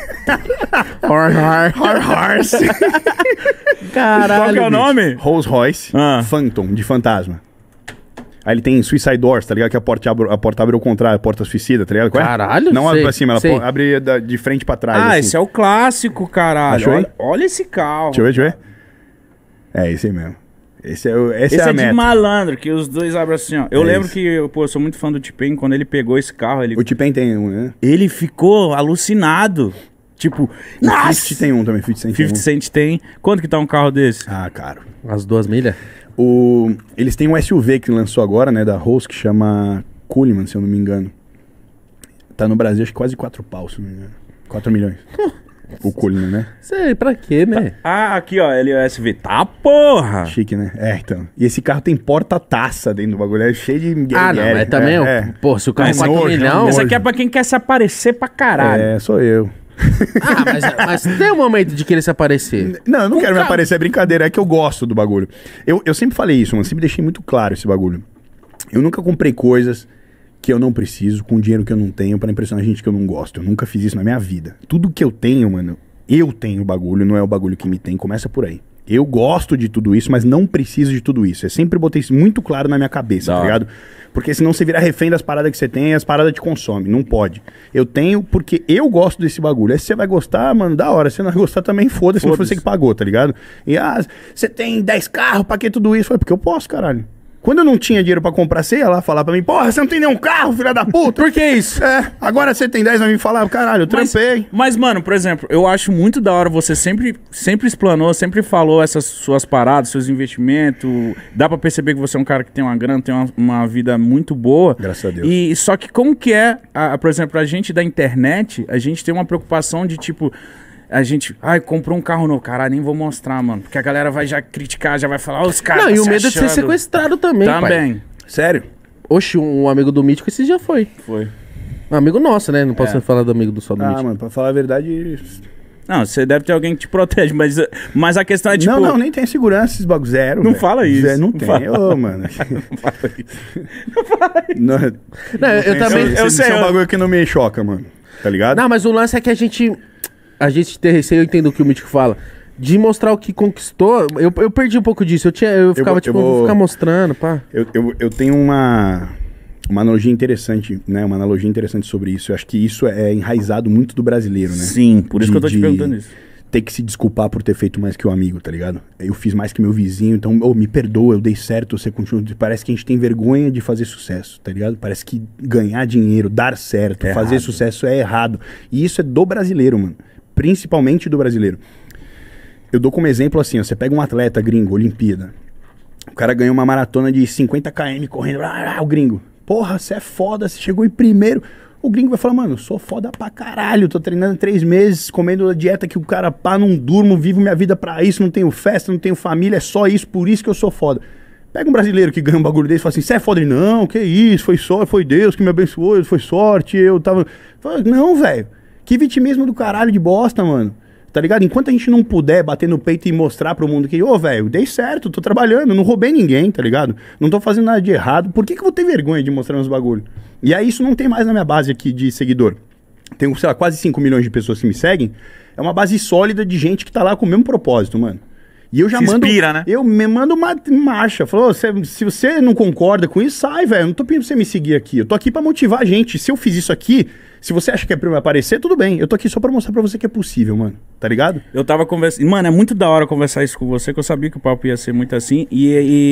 Hor, hor. Horse. Caralho. Qual que é o bicho. nome? Rolls Royce Ah. Phantom, de fantasma. Aí ele tem Suicide Doors, tá ligado? Que a porta abre, a porta abre ao contrário, a porta suicida, tá ligado? Qual é? Caralho, Não abre sei, pra cima, ela sei. po- abre da- de frente pra trás. Ah, assim. esse é o clássico, caralho. Achou aí? Olha, olha esse carro. Deixa eu ver, deixa eu ver. É, esse aí mesmo. Esse é, o- esse Esse é a é de meta. malandro, que os dois abrem assim, ó. Eu É lembro isso. que, eu, pô, eu sou muito fã do T-Pain, quando ele pegou esse carro, ele, O T-Pain tem um, né? ele ficou alucinado. Tipo, O nossa! fifty tem um também, fifty Cent tem um. fifty Cent tem. Quanto que tá um carro desse? Ah, caro. As duas milhas? O, eles têm um S U V que lançou agora, né, da Rolls, que chama Coleman, se eu não me engano. Tá no Brasil, acho que quase quatro pau, se não me engano. quatro milhões. O Coleman, né? Sei, pra quê, né? Ah, aqui, ó, L S V. Tá, porra! Chique, né? É, então. E esse carro tem porta-taça dentro do bagulho, é cheio de... Ah, não, mas também, é, ó, é. pô, se o carro é Mas quatro nojo, milhões... nojo. Esse aqui é pra quem quer se aparecer pra caralho. É, sou eu. Ah, mas, mas tem um momento de querer se aparecer. Não, eu não O quero me carro- aparecer, é brincadeira, é que eu gosto do bagulho. Eu, eu sempre falei isso, mano, sempre deixei muito claro esse bagulho. Eu nunca comprei coisas que eu não preciso, com dinheiro que eu não tenho, pra impressionar gente que eu não gosto. Eu nunca fiz isso na minha vida. Tudo que eu tenho, mano, eu tenho o bagulho, não é o bagulho que me tem, começa por aí. Eu gosto de tudo isso, mas não preciso de tudo isso. Eu sempre botei isso muito claro na minha cabeça, Da tá hora. ligado? Porque senão você vira refém das paradas que você tem e as paradas te consomem. Não pode. Eu tenho porque eu gosto desse bagulho. Aí se você vai gostar, mano, da hora. Se você não vai gostar também, foda-se, não foi Foda-se. você que pagou, tá ligado? E ah, você tem dez carros, pra que tudo isso? Foi porque eu posso, caralho. Quando eu não tinha dinheiro pra comprar, você ia lá falar pra mim, porra, você não tem nenhum carro, filha da puta. Por que isso? É, agora você tem dez, vai me falar, caralho, eu Mas, trampei. mas, mano, por exemplo, eu acho muito da hora, você sempre, sempre explanou, sempre falou essas suas paradas, seus investimentos. Dá pra perceber que você é um cara que tem uma grana, tem uma, uma vida muito boa. Graças a Deus. E só que como que é, a, por exemplo, a gente da internet, a gente tem uma preocupação de tipo... A gente, ai, comprou um carro novo, caralho, nem vou mostrar, mano. Porque a galera vai já criticar, já vai falar, ó, os caras. Não, tá e o se medo de ser achando. sequestrado também, pai. Também. Sério? Oxe, um, um amigo do Mítico esse já foi. Foi. Um amigo nosso, né? Não posso É. falar do amigo do só do Ah, Mítico. mano, pra falar a verdade... Não, você deve ter alguém que te protege, mas, mas a questão é tipo. não, não, nem tem segurança esses bagulho. Zero, Não velho. fala isso. Zero, não, Não tem. fala. Ô, mano. Não fala isso. Não, Não, eu, eu também. eu Esse, esse sei, é um eu- bagulho que não me choca, mano. Tá ligado? Não, mas o lance é que a gente. A gente tem receio, eu entendo o que o Mítico fala. De mostrar o que conquistou. Eu, eu perdi um pouco disso. Eu, tinha, eu ficava, vou- tipo, eu vou vou- ficar mostrando, pá. Eu, eu, eu tenho uma, uma analogia interessante, né? Uma analogia interessante sobre isso. Eu acho que isso é enraizado muito do brasileiro, né? Sim, por isso De- que eu tô te de perguntando isso. Ter que se desculpar por ter feito mais que o amigo, tá ligado? Eu fiz mais que meu vizinho, então, ô, me perdoa, eu dei certo, você continua. Parece que a gente tem vergonha de fazer sucesso, tá ligado? Parece que ganhar dinheiro, dar certo, É fazer errado. sucesso é errado. E isso é do brasileiro, mano. Principalmente do brasileiro. Eu dou como exemplo assim, ó, você pega um atleta gringo, Olimpíada. O cara ganhou uma maratona de cinquenta quilômetros correndo, ah, ah, o gringo. Porra, você é foda, você chegou em primeiro. O gringo vai falar, mano, eu sou foda pra caralho, tô treinando três meses, comendo a dieta que o cara pá, não durmo, vivo minha vida pra isso, não tenho festa, não tenho família, é só isso, por isso que eu sou foda. Pega um brasileiro que ganha um bagulho desse e fala assim, você é foda? Ele, não, que isso, foi só, foi Deus que me abençoou, foi sorte, eu tava... Fala, não, velho, que vitimismo do caralho de bosta, mano. Tá ligado? Enquanto a gente não puder bater no peito e mostrar pro mundo que, ô, velho, dei certo, tô trabalhando, não roubei ninguém, tá ligado? Não tô fazendo nada de errado, por que que eu vou ter vergonha de mostrar meus bagulho? E aí isso não tem mais na minha base aqui de seguidor. Tenho, sei lá, quase cinco milhões de pessoas que me seguem. É uma base sólida de gente que tá lá com o mesmo propósito, mano. E eu já Se mando... inspira, né? Eu me mando uma marcha. Falou, "Cê- se você não concorda com isso, sai, velho. Eu não tô pedindo pra você me seguir aqui. Eu tô aqui pra motivar a gente. Se eu fiz isso aqui, se você acha que é pra eu aparecer, tudo bem. Eu tô aqui só pra mostrar pra você que é possível, mano. Tá ligado? Eu tava conversando. Mano, é muito da hora conversar isso com você, que eu sabia que o papo ia ser muito assim. E,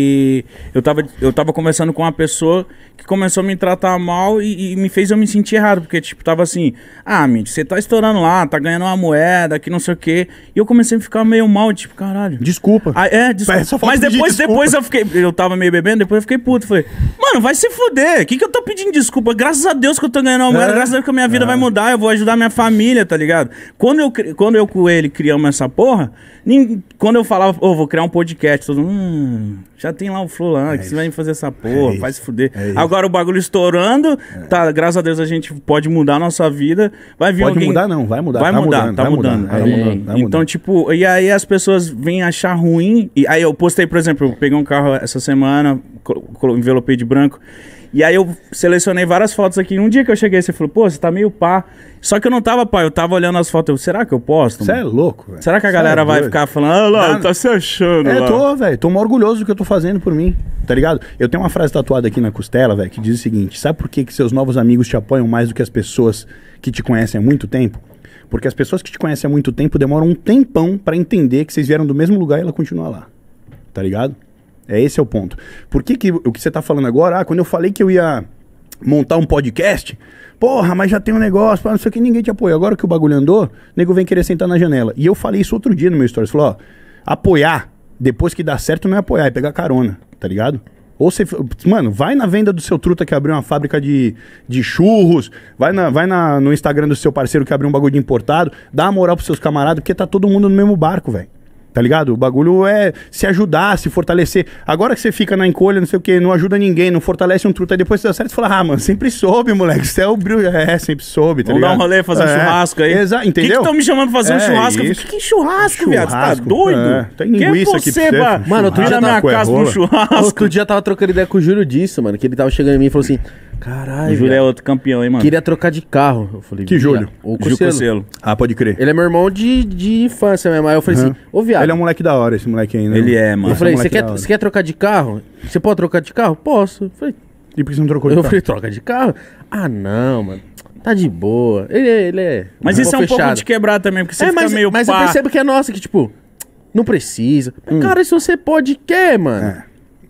e eu, tava, eu tava conversando com uma pessoa que começou a me tratar mal e, e me fez eu me sentir errado. Porque, tipo, tava assim, ah, Mitch, você tá estourando lá, tá ganhando uma moeda, que não sei o quê. E eu comecei a ficar meio mal, tipo, caralho. Desculpa. Ah, é, desculpa. É, só falta Mas pedir depois, desculpa. depois eu fiquei. Eu tava meio bebendo, depois eu fiquei puto. Falei, mano, vai se fuder. O que, que eu tô pedindo desculpa? Graças a Deus que eu tô ganhando uma moeda, É. graças a Deus que a minha vida vai mudar, eu vou ajudar minha família, tá ligado? Quando eu, cri- quando eu com ele criamos essa porra, nin- quando eu falava, ô, vou criar um podcast, todo mundo, hum, já tem lá o Flow lá, que você vai fazer essa porra, É vai isso. se fuder. É isso. Agora o bagulho estourando, tá, graças a Deus a gente pode mudar a nossa vida, vai vir Pode alguém... mudar não, vai mudar. Vai tá mudar, mudando, tá vai mudando. mudar, vai É. mudar, vai Então, mudar. tipo, e aí as pessoas vêm achar ruim. E aí eu postei, por exemplo, eu peguei um carro essa semana, colo- colo- envelopei de branco. E aí eu selecionei várias fotos aqui. Um dia que eu cheguei, você falou, pô, você tá meio pá. Só que eu não tava pá, eu tava olhando as fotos. Eu, será que eu posto? Você é mano? louco, velho. Será que a Cê galera é vai doido. ficar falando, ah lá, Não, tá se achando É, lá. tô, velho. Tô mó orgulhoso do que eu tô fazendo por mim, tá ligado? Eu tenho uma frase tatuada aqui na costela, velho, que diz o seguinte: sabe por que, que seus novos amigos te apoiam mais do que as pessoas que te conhecem há muito tempo? Porque as pessoas que te conhecem há muito tempo demoram um tempão pra entender que vocês vieram do mesmo lugar e ela continua lá. Tá ligado? É esse é o ponto. Por que, que o que você tá falando agora, ah, quando eu falei que eu ia montar um podcast, porra, mas já tem um negócio, pá, não sei o que, ninguém te apoia. Agora que o bagulho andou, o nego vem querer sentar na janela. E eu falei isso outro dia no meu stories, falou, ó, apoiar, depois que dá certo não é apoiar, é pegar carona, tá ligado? Ou você, mano, vai na venda do seu truta que abriu uma fábrica de, de churros, vai, na, vai na, no Instagram do seu parceiro que abriu um bagulho de importado, dá uma moral pros seus camaradas, porque tá todo mundo no mesmo barco, velho. Tá ligado? O bagulho é se ajudar, se fortalecer. Agora que você fica na encolha, não sei o que, não ajuda ninguém, não fortalece um truta, aí depois você dá certo, você fala, ah, mano, sempre soube, moleque, você é o brilho. É, sempre soube, tá Vamos dar ligado? um rolê, fazer um É, churrasco aí. Exato, O que entendeu? que estão me chamando pra fazer um É, churrasco? Eu isso. falei, que, que churrasco, viado? Você tá Churrasco, doido? é. Tem Quem é linguiça aqui você, pra você, pra filho. Mano, outro vir dia na tá minha com a casa pra um rola. churrasco? Outro dia eu tava trocando ideia com o Júlio disso, mano. Que ele tava chegando em mim e falou assim: caralho, O Júlio é velho, outro campeão, hein, mano? queria trocar de carro. Eu falei, Que viado, Júlio? O Júlio Cocelo. Cocelo. Ah, pode crer. Ele é meu irmão de, de infância mesmo. Aí eu falei Uhum. assim: ô viado. Ele é um moleque da hora, esse moleque aí, né? Ele é, mano. Eu falei, Esse você moleque quer, da hora. você quer trocar de carro? Você pode trocar de carro? Posso. Eu falei, E por que você não trocou de eu carro? falei, troca de carro? Ah, não, mano. Tá de boa. Ele, é- ele é. Mas um isso é um pouco fechado. de quebrar também, porque você É, fica mas, meio mas eu pá. percebo que é nossa, que tipo, não precisa. Cara, se você pode, quer, mano. É.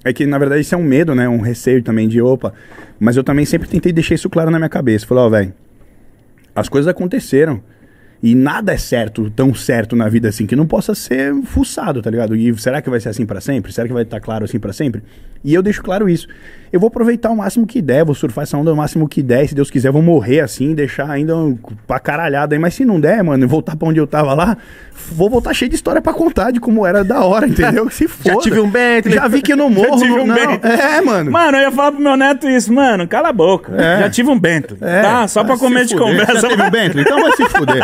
É que, na verdade, isso é um medo, né? Um receio também de, opa. Mas eu também sempre tentei deixar isso claro na minha cabeça. Falei, ó, velho, as coisas aconteceram. E nada é certo, tão certo na vida assim, que não possa ser fuçado, tá ligado? E será que vai ser assim pra sempre? Será que vai estar claro assim pra sempre? E eu deixo claro isso. Eu vou aproveitar o máximo que der, vou surfar essa onda o máximo que der. E se Deus quiser, vou morrer assim, deixar ainda um, pra caralhada aí. Mas se não der, mano, voltar pra onde eu tava lá, vou voltar cheio de história pra contar de como era da hora, entendeu? Se foda. Já tive um Bentley. Já vi que eu não morro. tive um não. Bentley. É, mano. Mano, eu ia falar pro meu neto isso, mano, cala a boca. É. Já tive um Bento. É, Tá? Só pra vai se comer de fuder. conversa. Já teve um Bentley? Então vai se fuder.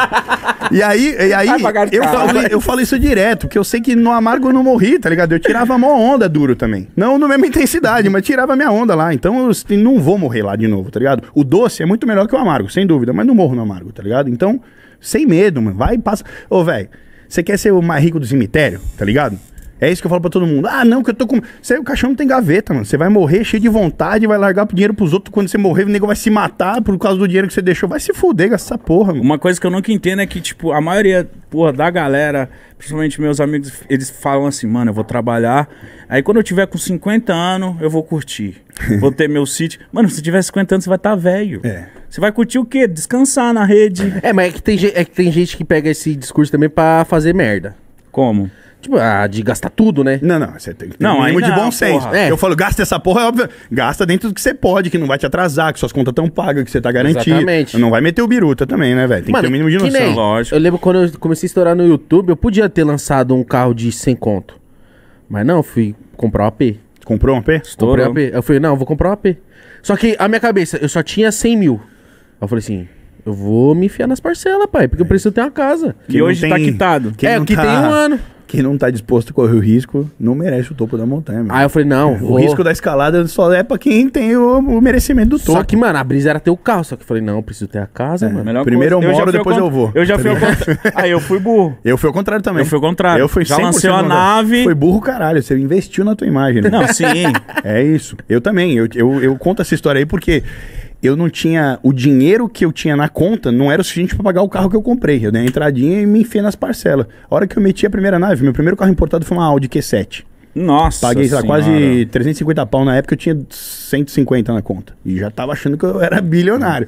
E aí, e aí Vai pagar de eu, carro. falo, eu falo isso direto, porque eu sei que no amargo eu não morri, tá ligado? Eu tirava a mó onda duro também. Não na mesma intensidade, mas tirava a minha onda lá. Então eu assim, não vou morrer lá de novo, tá ligado? O doce é muito melhor que o amargo, sem dúvida, mas não morro no amargo, tá ligado? Então, sem medo, mano. Vai e passa. Ô, velho, você quer ser o mais rico do cemitério, tá ligado? É isso que eu falo pra todo mundo. Ah, não, que eu tô com... Você, o caixão não tem gaveta, mano. Você vai morrer cheio de vontade, vai largar pro dinheiro pros outros. Quando você morrer, o nego vai se matar por causa do dinheiro que você deixou. Vai se fuder, gasta essa porra, mano. Uma coisa que eu nunca entendo é que, tipo, a maioria, porra, da galera, principalmente meus amigos, eles falam assim, mano, eu vou trabalhar, aí quando eu tiver com cinquenta anos, eu vou curtir. Vou ter meu sítio. Mano, se tiver cinquenta anos, você vai estar tá velho. É. Você vai curtir o quê? Descansar na rede. É, mas é que, tem, ge- é que tem gente que pega esse discurso também pra fazer merda. Como? Tipo, ah, de gastar tudo, né? Não, não, você tem que ter Não, um mínimo aí de não, bom senso. porra. É. Eu falo, gasta essa porra, é óbvio. Gasta dentro do que você pode, que não vai te atrasar, que suas contas estão pagas, que você tá garantido. Exatamente. Não vai meter o biruta também, né, velho? Tem Mano, que ter o mínimo de que noção. nem- Lógico. Eu lembro quando eu comecei a estourar no YouTube, eu podia ter lançado um carro de cem conto. Mas não, eu fui comprar um A P. Comprou um P? Comprei um Estourou. A P. Eu falei, não, eu vou comprar um A P. Só que a minha cabeça, eu só tinha cem mil. Aí eu falei assim, eu vou me enfiar nas parcelas, pai, porque eu preciso ter uma casa. E Quem não hoje tá tem- quitado. Quem é, não o que tá- tem um ano. Quem não tá disposto a correr o risco, não merece o topo da montanha, meu. Aí eu falei, não, O vou... risco da escalada só é pra quem tem o, o merecimento do topo. Só que, mano, a brisa era ter o carro. Só que eu falei, não, eu preciso ter a casa, mano. Melhor Primeiro coisa. eu moro, já fui depois ao eu vou. Eu já fui ao Tá ligado? contrário. Aí eu fui burro. Eu fui ao contrário também. Eu fui ao contrário. Eu fui Já cem por cento lancei a ao contrário. nave. Foi burro, caralho. Você investiu na tua imagem, né? Não, sim. É isso. Eu também. Eu, eu, eu conto essa história aí porque eu não tinha... O dinheiro que eu tinha na conta não era o suficiente pra pagar o carro que eu comprei. Eu dei a entradinha e me enfiei nas parcelas. A hora que eu meti a primeira nave, meu primeiro carro importado foi uma Audi Q sete. Nossa Paguei, sei lá, senhora. quase trezentos e cinquenta pau na época, eu tinha cento e cinquenta na conta. E já tava achando que eu era bilionário.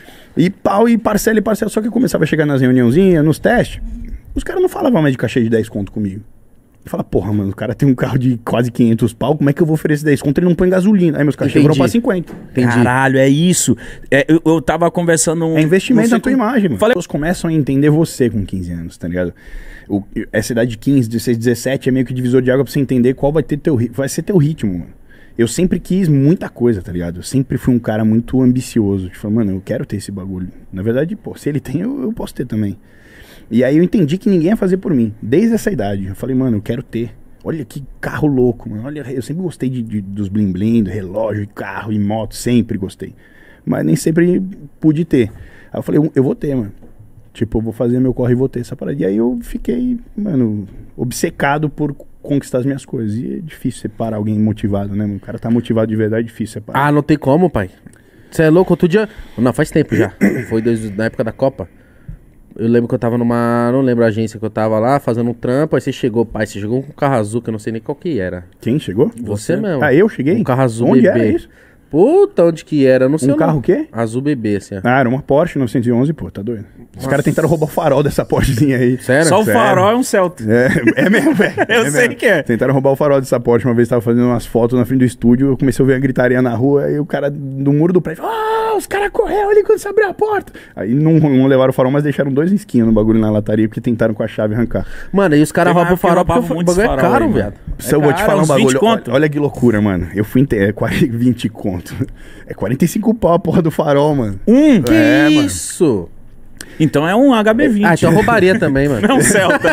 E pau, e parcela, e parcela. Só que eu começava a chegar nas reuniãozinhas, nos testes, os caras não falavam mais de cachê de dez conto comigo. Eu falava, porra, mano, o cara tem um carro de quase quinhentos pau, como é que eu vou oferecer dez conto? Ele não põe gasolina. Aí meus cachês Entendi. foram pra cinquenta. Entendi. Caralho, é isso. É, eu, eu tava conversando... Um, É investimento não sei na tua com- imagem, mano. Falei- As pessoas começam a entender você com quinze anos, tá ligado? O, essa idade de quinze, dezesseis, dezessete é meio que divisor de água pra você entender qual vai, ter teu, ri- vai ser teu ritmo, mano. Eu sempre quis muita coisa, tá ligado? Eu sempre fui um cara muito ambicioso. Tipo, mano, eu quero ter esse bagulho. Na verdade, pô, se ele tem, eu, eu posso ter também. E aí eu entendi que ninguém ia fazer por mim. Desde essa idade. Eu falei, mano, eu quero ter. Olha que carro louco, mano. Olha, eu sempre gostei de, de- dos bling bling, do relógio, de carro e moto. Sempre gostei. Mas nem sempre pude ter. Aí eu falei, eu, eu vou ter, mano. Tipo, eu vou fazer meu corre e vou ter essa parada. E aí eu fiquei, mano, obcecado por conquistar as minhas coisas. E é difícil separar alguém motivado, né, mano? O cara tá motivado de verdade, é difícil separar. Ah, não tem como, pai. Você é louco? Outro dia... Não, faz tempo já. Foi desde, na época da Copa. Eu lembro que eu tava numa... Não lembro a agência que eu tava lá, fazendo um trampo. Aí você chegou, pai. Você chegou com um carro azul, que eu não sei nem qual que era. Quem chegou? Você mesmo. Ah, eu cheguei? Um carro azul Onde bebê. era isso? Puta, onde que era? Eu não sei Um o carro nome. o quê? Azul bebê, assim, ó. Ah, era uma Porsche novecentos e onze, pô, tá doido? Os Nossa. caras tentaram roubar o farol dessa Porschezinha aí. Sério? Só o Sério? farol é um Celta. É, é mesmo, velho. Eu é sei mesmo. que é. Tentaram roubar o farol dessa Porsche. Uma vez tava fazendo umas fotos na frente do estúdio, eu comecei a ouvir a gritaria na rua, e o cara do muro do prédio, ah, os caras correram ali quando você abriu a porta. Aí não, não levaram o farol, mas deixaram dois esquinhos no bagulho na lataria, porque tentaram com a chave arrancar. Mano, e os caras Teve uma roubam o época que farol porque roubava o muitos bagulho é farol caro, aí, mano. viado. Se eu vou te caro, falar um uns bagulho, vinte olha, conto. olha que loucura, mano. Eu fui inte- é quarenta, vinte conto. É quarenta e cinco pau a porra do farol, mano. Um? Que É, mano. isso? Então é um H B vinte. Ah, então eu roubaria também, mano. Não é um Celta.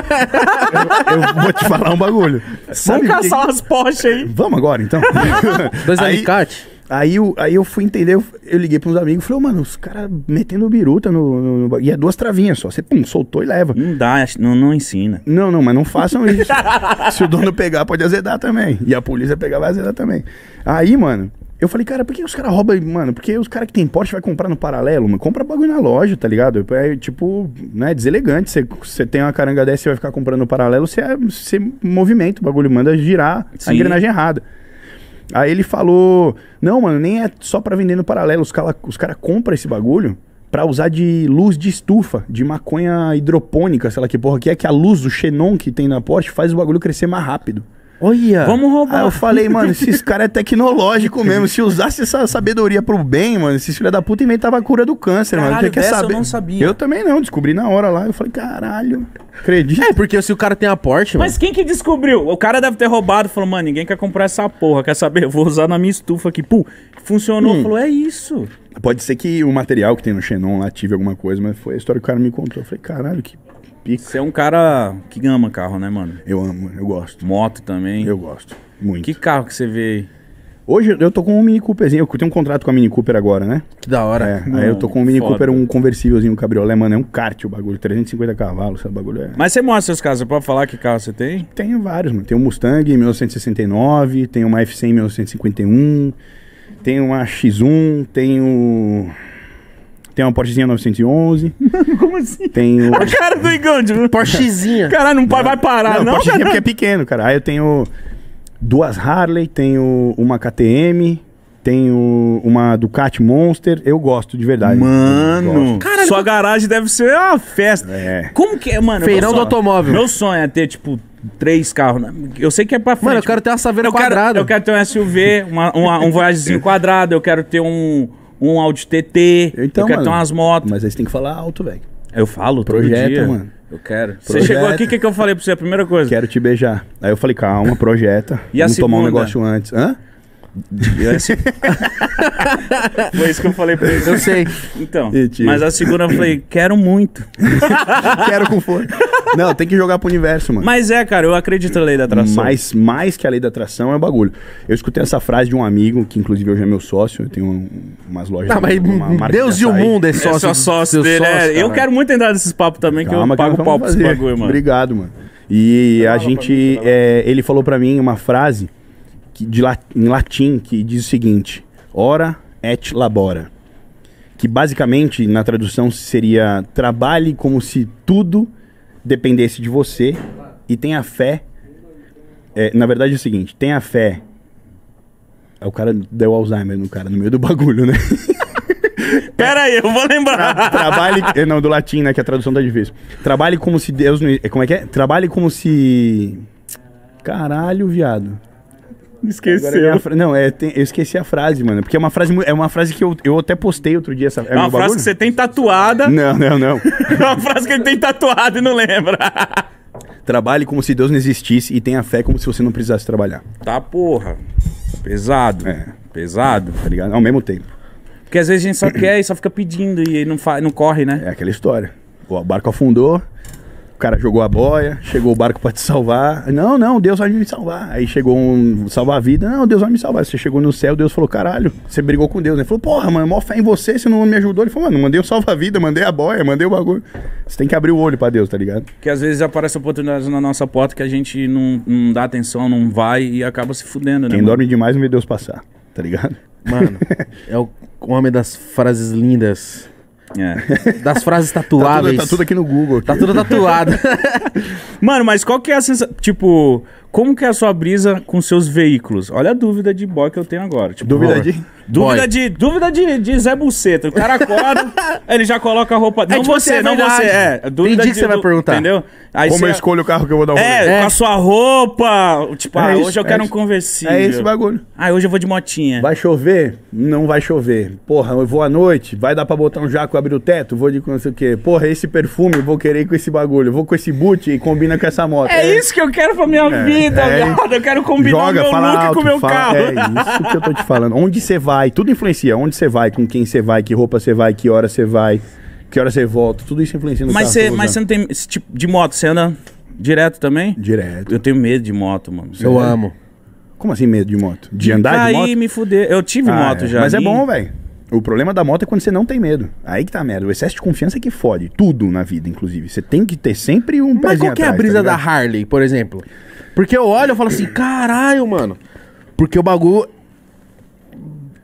Eu vou te falar um bagulho. Sabe Vamos que- caçar umas Porsche aí. Vamos agora, então. Dois Aí- alicates? Aí, eu, aí eu fui entender, eu, eu liguei para uns amigos e falei, ô, mano, os caras metendo biruta no, no, no... E é duas travinhas só. Você, pum, soltou e leva. Não dá, acho- não, não ensina. Não, não, mas não façam isso. Se o dono pegar, pode azedar também. E a polícia pegar, vai azedar também. Aí, mano, eu falei, cara, por que os caras roubam, mano? Porque os caras que tem Porsche vai comprar no paralelo, mano. Compra bagulho na loja, tá ligado? É tipo, né, deselegante. Você- Você tem uma caranga dessa e vai ficar comprando no paralelo, você, você movimenta o bagulho, manda girar Sim. a engrenagem errada. Aí ele falou, não, mano, nem é só pra vender no paralelo, os caras os cara compram esse bagulho pra usar de luz de estufa, de maconha hidropônica, sei lá que porra que é, que a luz do xenon que tem na Porsche faz o bagulho crescer mais rápido. Olha! Vamos roubar. Aí eu falei, mano, esses caras é tecnológico mesmo. Se usasse essa sabedoria pro bem, mano, esses filha da puta inventavam a cura do câncer, Caralho, mano. Você quer dessa saber? eu não sabia. Eu também não, descobri na hora lá. Eu falei, caralho, acredita? É, porque se o cara tem a Porsche, Mas mano... quem que descobriu? O cara deve ter roubado, falou, mano, ninguém quer comprar essa porra, quer saber? Eu vou usar na minha estufa aqui. Pum, funcionou, Hum. falou, é isso. Pode ser que o material que tem no xenon lá tive alguma coisa, mas foi a história que o cara me contou. Eu falei, caralho, que pica. Você é um cara que ama carro, né, mano? Eu amo, eu gosto. Moto também. Eu gosto, muito. Que carro que você vê aí? Hoje eu tô com um Mini Cooperzinho, eu tenho um contrato com a Mini Cooper agora, né? Que da hora. É, aí eu tô com um Mini foda. Cooper, um conversívelzinho, um cabriolé, mano, é um kart o bagulho, trezentos e cinquenta cavalos, sabe, o bagulho é... Mas você mostra seus carros, você pode falar que carro você tem? Tenho vários, mano. Tem um Mustang mil novecentos e sessenta e nove, tem uma F cem mil novecentos e cinquenta e um, tem uma X um, tenho... Tem uma Porschezinha novecentos e onze, Como assim? tenho... O cara do Igão, tipo, Porschezinha. caralho, não, vai parar, não? Porschezinha porque é pequeno, cara. Aí eu tenho duas Harley, tenho uma K T M, tenho uma Ducati Monster. Eu gosto, de verdade. Mano, Gosto. sua garagem deve ser uma festa. É. Como que é, mano? Feirão meu do sonho- automóvel. Meu sonho é ter, tipo, três carros. né? Eu sei que é pra frente. Mano, eu quero ter uma Saveira eu quero, quadrada. eu quero ter um S U V, uma, uma- um Voyagezinho quadrado, eu quero ter um, um Audi T T, Então, eu quero mano, ter umas motos. Mas aí você tem que falar alto, velho. Eu falo todo Projeta, dia. mano. Eu quero. Você Projeta. chegou aqui, o que, que eu falei pra você? A primeira coisa. Quero te beijar. Aí eu falei, calma, projeta. E a Vamos tomar um segunda? negócio antes. Hã? E esse- Foi isso que eu falei pra ele. Eu sei. Então, E, tio? mas a segunda eu falei, quero muito. Quero com força. Não, tem que jogar pro universo, mano. Mas é, cara, eu acredito na lei da atração. Mais, mais que a lei da atração é o bagulho. Eu escutei essa frase de um amigo, que inclusive hoje é meu sócio, eu tenho um- umas lojas... Não, mas uma marca Deus de e o açaí. mundo é É sócio. só do- sócio seu dele, é. sócio, Eu cara. quero muito entrar nesses papos também, que Calma, eu pago que pau vamos pra esse fazer. bagulho, mano. Obrigado, mano. E a gente... é, ele falou pra mim uma frase que, de la- em latim que diz o seguinte: ora et labora. Que basicamente, na tradução, seria: trabalhe como se tudo dependesse de você e tenha fé. É, na verdade é o seguinte: tenha fé. Aí o cara deu Alzheimer no cara, no meio do bagulho, né? Pera aí, eu vou lembrar. Tra- trabalhe. eh, Não, do latim, né? Que a tradução tá difícil. Trabalhe como se Deus. Não, como é que é? Trabalhe como se. Caralho, viado. Agora é Esqueceu. minha fra- Não, é, tem- eu esqueci a frase, mano. Porque é uma frase, mu- é uma frase que eu, eu até postei outro dia. Essa, É uma frase que você tem tatuada. Não, não, não. É uma frase que ele tem tatuada e não lembra. Trabalhe como se Deus não existisse e tenha fé como se você não precisasse trabalhar. Tá, porra. Pesado. É. Pesado. Tá ligado? Ao mesmo tempo. Porque às vezes a gente só quer e só fica pedindo e aí não, fa... não corre, né? É aquela história. O barco afundou, o cara jogou a boia, chegou o barco pra te salvar. Não, não, Deus vai me salvar. Aí chegou um salvar-vida. Não, Deus vai me salvar. Você chegou no céu, Deus falou, caralho, você brigou com Deus. Ele falou, porra, mano, mó fé em você, você não me ajudou. Ele falou, mano, mandei o salva-vida, mandei a boia, mandei o bagulho. Você tem que abrir o olho pra Deus, tá ligado? Porque às vezes aparece oportunidades na nossa porta que a gente não, não dá atenção, não vai e acaba se fudendo, né? Quem mano? dorme demais não vê Deus passar, tá ligado? Mano, é o homem das frases lindas. É. Das frases Tá tudo, tatuáveis. tá tudo aqui no Google. Aqui. Tá tudo tatuado. Mano, mas qual que é a sensação... Tipo, como que é a sua brisa com seus veículos? Olha a dúvida de boy que eu tenho agora. Tipo, Dúvida Boa. de... Dúvida Boy. de, dúvida de, de Zé Buceta. O cara acorda, ele já coloca a roupa... Não tipo assim, você, é não verdade. você. É, dúvida Entendi que de, você vai perguntar. Entendeu? Aí Como você- eu escolho o carro que eu vou dar um É, É. com a sua roupa. Tipo, É ah, isso, hoje eu é quero um isso. conversível. É esse bagulho. Ah, hoje eu vou de motinha. Vai chover? Não vai chover. Porra, eu vou à noite, vai dar pra botar um jaco e abrir o teto? Vou de não sei o quê. Porra, esse perfume, vou querer ir com esse bagulho. Vou com esse boot e combina com essa moto. É isso que eu quero pra minha É, vida, é viado. Eu quero combinar Joga, o meu fala look alto, com o meu fala- carro. É isso que eu tô te falando. Onde você vai, tudo influencia. Onde você vai, com quem você vai, que roupa você vai, que hora você vai, que hora você volta. Tudo isso influencia no Mas carro você que eu vou mas você usar. não tem esse tipo de moto, você anda direto também? Direto. Eu tenho medo de moto, mano. Eu amo. Como assim medo de moto? De andar de Cair moto? e me fuder. Eu tive Ah, moto é. já. Mas é ali. bom, velho. O problema da moto é quando você não tem medo. Aí que tá a merda. O excesso de confiança é que fode. Tudo na vida, inclusive. Você tem que ter sempre um Mas pezinho qual que é a atrás, brisa tá da ligado? Harley, por exemplo? Porque eu olho e falo assim, caralho, mano. Porque o bagulho...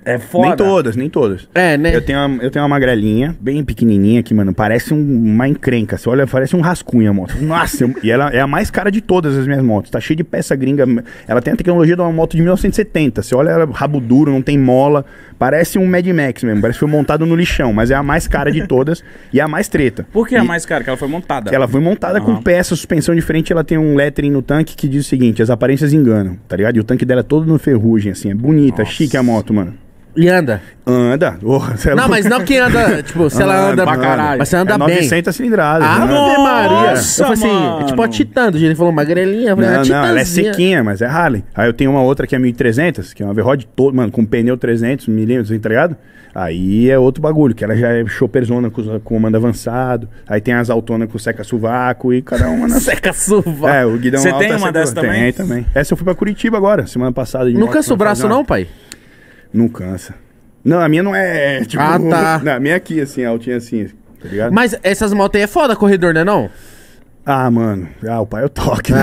É foda. Nem todas, nem todas. É, né? Eu tenho, uma, eu tenho uma magrelinha, bem pequenininha aqui, mano. Parece um, uma encrenca. Você olha, parece um rascunho a moto. Nossa, eu, e ela é a mais cara de todas as minhas motos. Tá cheia de peça gringa. Ela tem a tecnologia de uma moto de mil novecentos e setenta. Você olha ela, rabo duro, não tem mola. Parece um Mad Max mesmo. Parece que foi montado no lixão. Mas é a mais cara de todas e é a mais treta. Por que e, a mais cara? Que ela foi montada. Ela foi montada Uhum. com peça, suspensão diferente. Ela tem um lettering no tanque que diz o seguinte: as aparências enganam, tá ligado? E o tanque dela é todo no ferrugem, assim. É bonita, Nossa. chique a moto, mano. E anda. Anda. Oh, Não, mas não que anda, tipo, se ela anda pra caralho. mas você anda é bem. novecentas cilindradas. Ah, né? Ave Maria. Nossa, Eu falei assim, é tipo a mano. Titan, do jeito que ele falou, magrelinha. Eu falei, Não, a não, ela é Titanzinha. sequinha, mas é Harley. Aí eu tenho uma outra que é mil e trezentos, que é uma V-Rod todo, mano, com pneu trezentos milímetros, tá ligado? Aí é outro bagulho, que ela já é chopperzona com com comando avançado. Aí tem as autonas com seca-sovaco e cada uma na... Seca suva. É, o guidão Você alto tem é uma seca- dessa também? Tem também. Essa eu fui pra Curitiba agora, semana passada. de Não moto, cansa o pra braço fazer uma- não, pai? Não cansa. Não, a minha não é, tipo... Ah, tá. Não, a minha é aqui, assim, altinha assim, tá ligado? Mas essas motos aí é foda, corredor, né não? Ah, mano. Ah, o pai é o toque, né?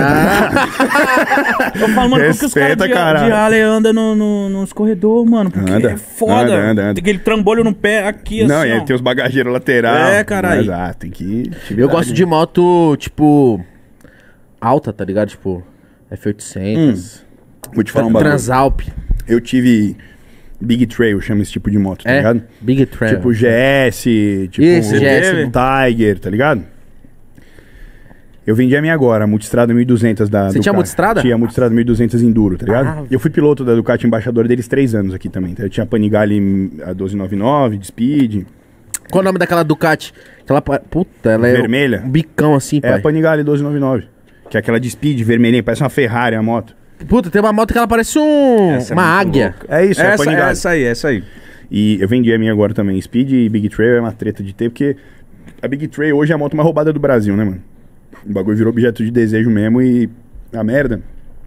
Ah. Eu falo, mano, por que os caras Respeita, de, caralho. de Harley andam no, no, nos corredores, mano? Porque Anda, é foda. anda, anda, anda. Tem aquele trambolho no pé aqui, Não, assim, e aí ó. tem os bagageiros lateral. É, caralho. Mas, ah, tem que... Eu gosto de moto, tipo, alta, tá ligado? Tipo, F oitocentos. Vou te falar um bagulho. Transalp. Eu tive Big Trail, chama esse tipo de moto, tá É, ligado? Big Trail. Tipo G S, tipo Isso, G S. Tiger, tá ligado? Eu vendi a minha agora, a Multistrada mil e duzentos da Você tinha Ducati. Multistrada? Tinha a Multistrada mil e duzentos Enduro, tá ligado? Ah. E eu fui piloto da Ducati, embaixador deles três anos aqui também. Então eu tinha a Panigale a doze noventa e nove, de Speed. Qual o nome daquela Ducati? Aquela, pa- puta, ela é Vermelha? um bicão assim, É a pai. Panigale doze noventa e nove. Que é aquela de Speed, vermelhinha, parece uma Ferrari a moto. Puta, tem uma moto que ela parece um, Essa é uma muito águia. louca. É isso, é a essa, Panigale. essa aí, essa aí. E eu vendi a minha agora também. Speed e Big Trail é uma treta de ter, porque a Big Trail hoje é a moto mais roubada do Brasil, né, mano? O bagulho virou objeto de desejo mesmo e a merda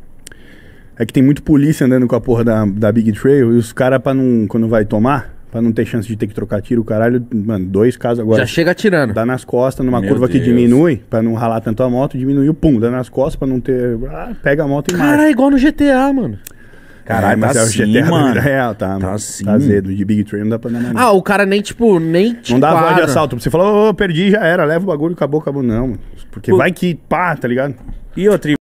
é que tem muito polícia andando com a porra da, da Big Trail e os caras, pra não, quando vai tomar, pra não ter chance de ter que trocar tiro, o caralho, mano, dois casos agora. Já chega atirando. Dá nas costas, numa Meu curva que Deus. diminui, pra não ralar tanto a moto, diminuiu, pum, dá nas costas pra não ter... Ah, pega a moto e marcha. Caralho, igual no G T A, mano. Caralho, mas tá é o assim, G T A da mano. vida real, tá? Tá mano. assim. Tá azedo, de Big Trail não dá pra dar mais. Ah, o cara nem, tipo, nem te Não dá voz de enquadra. assalto. Você falou, ô, perdi, já era, leva o bagulho, acabou, acabou. Não, porque Pô. vai que pá, tá ligado? E outra,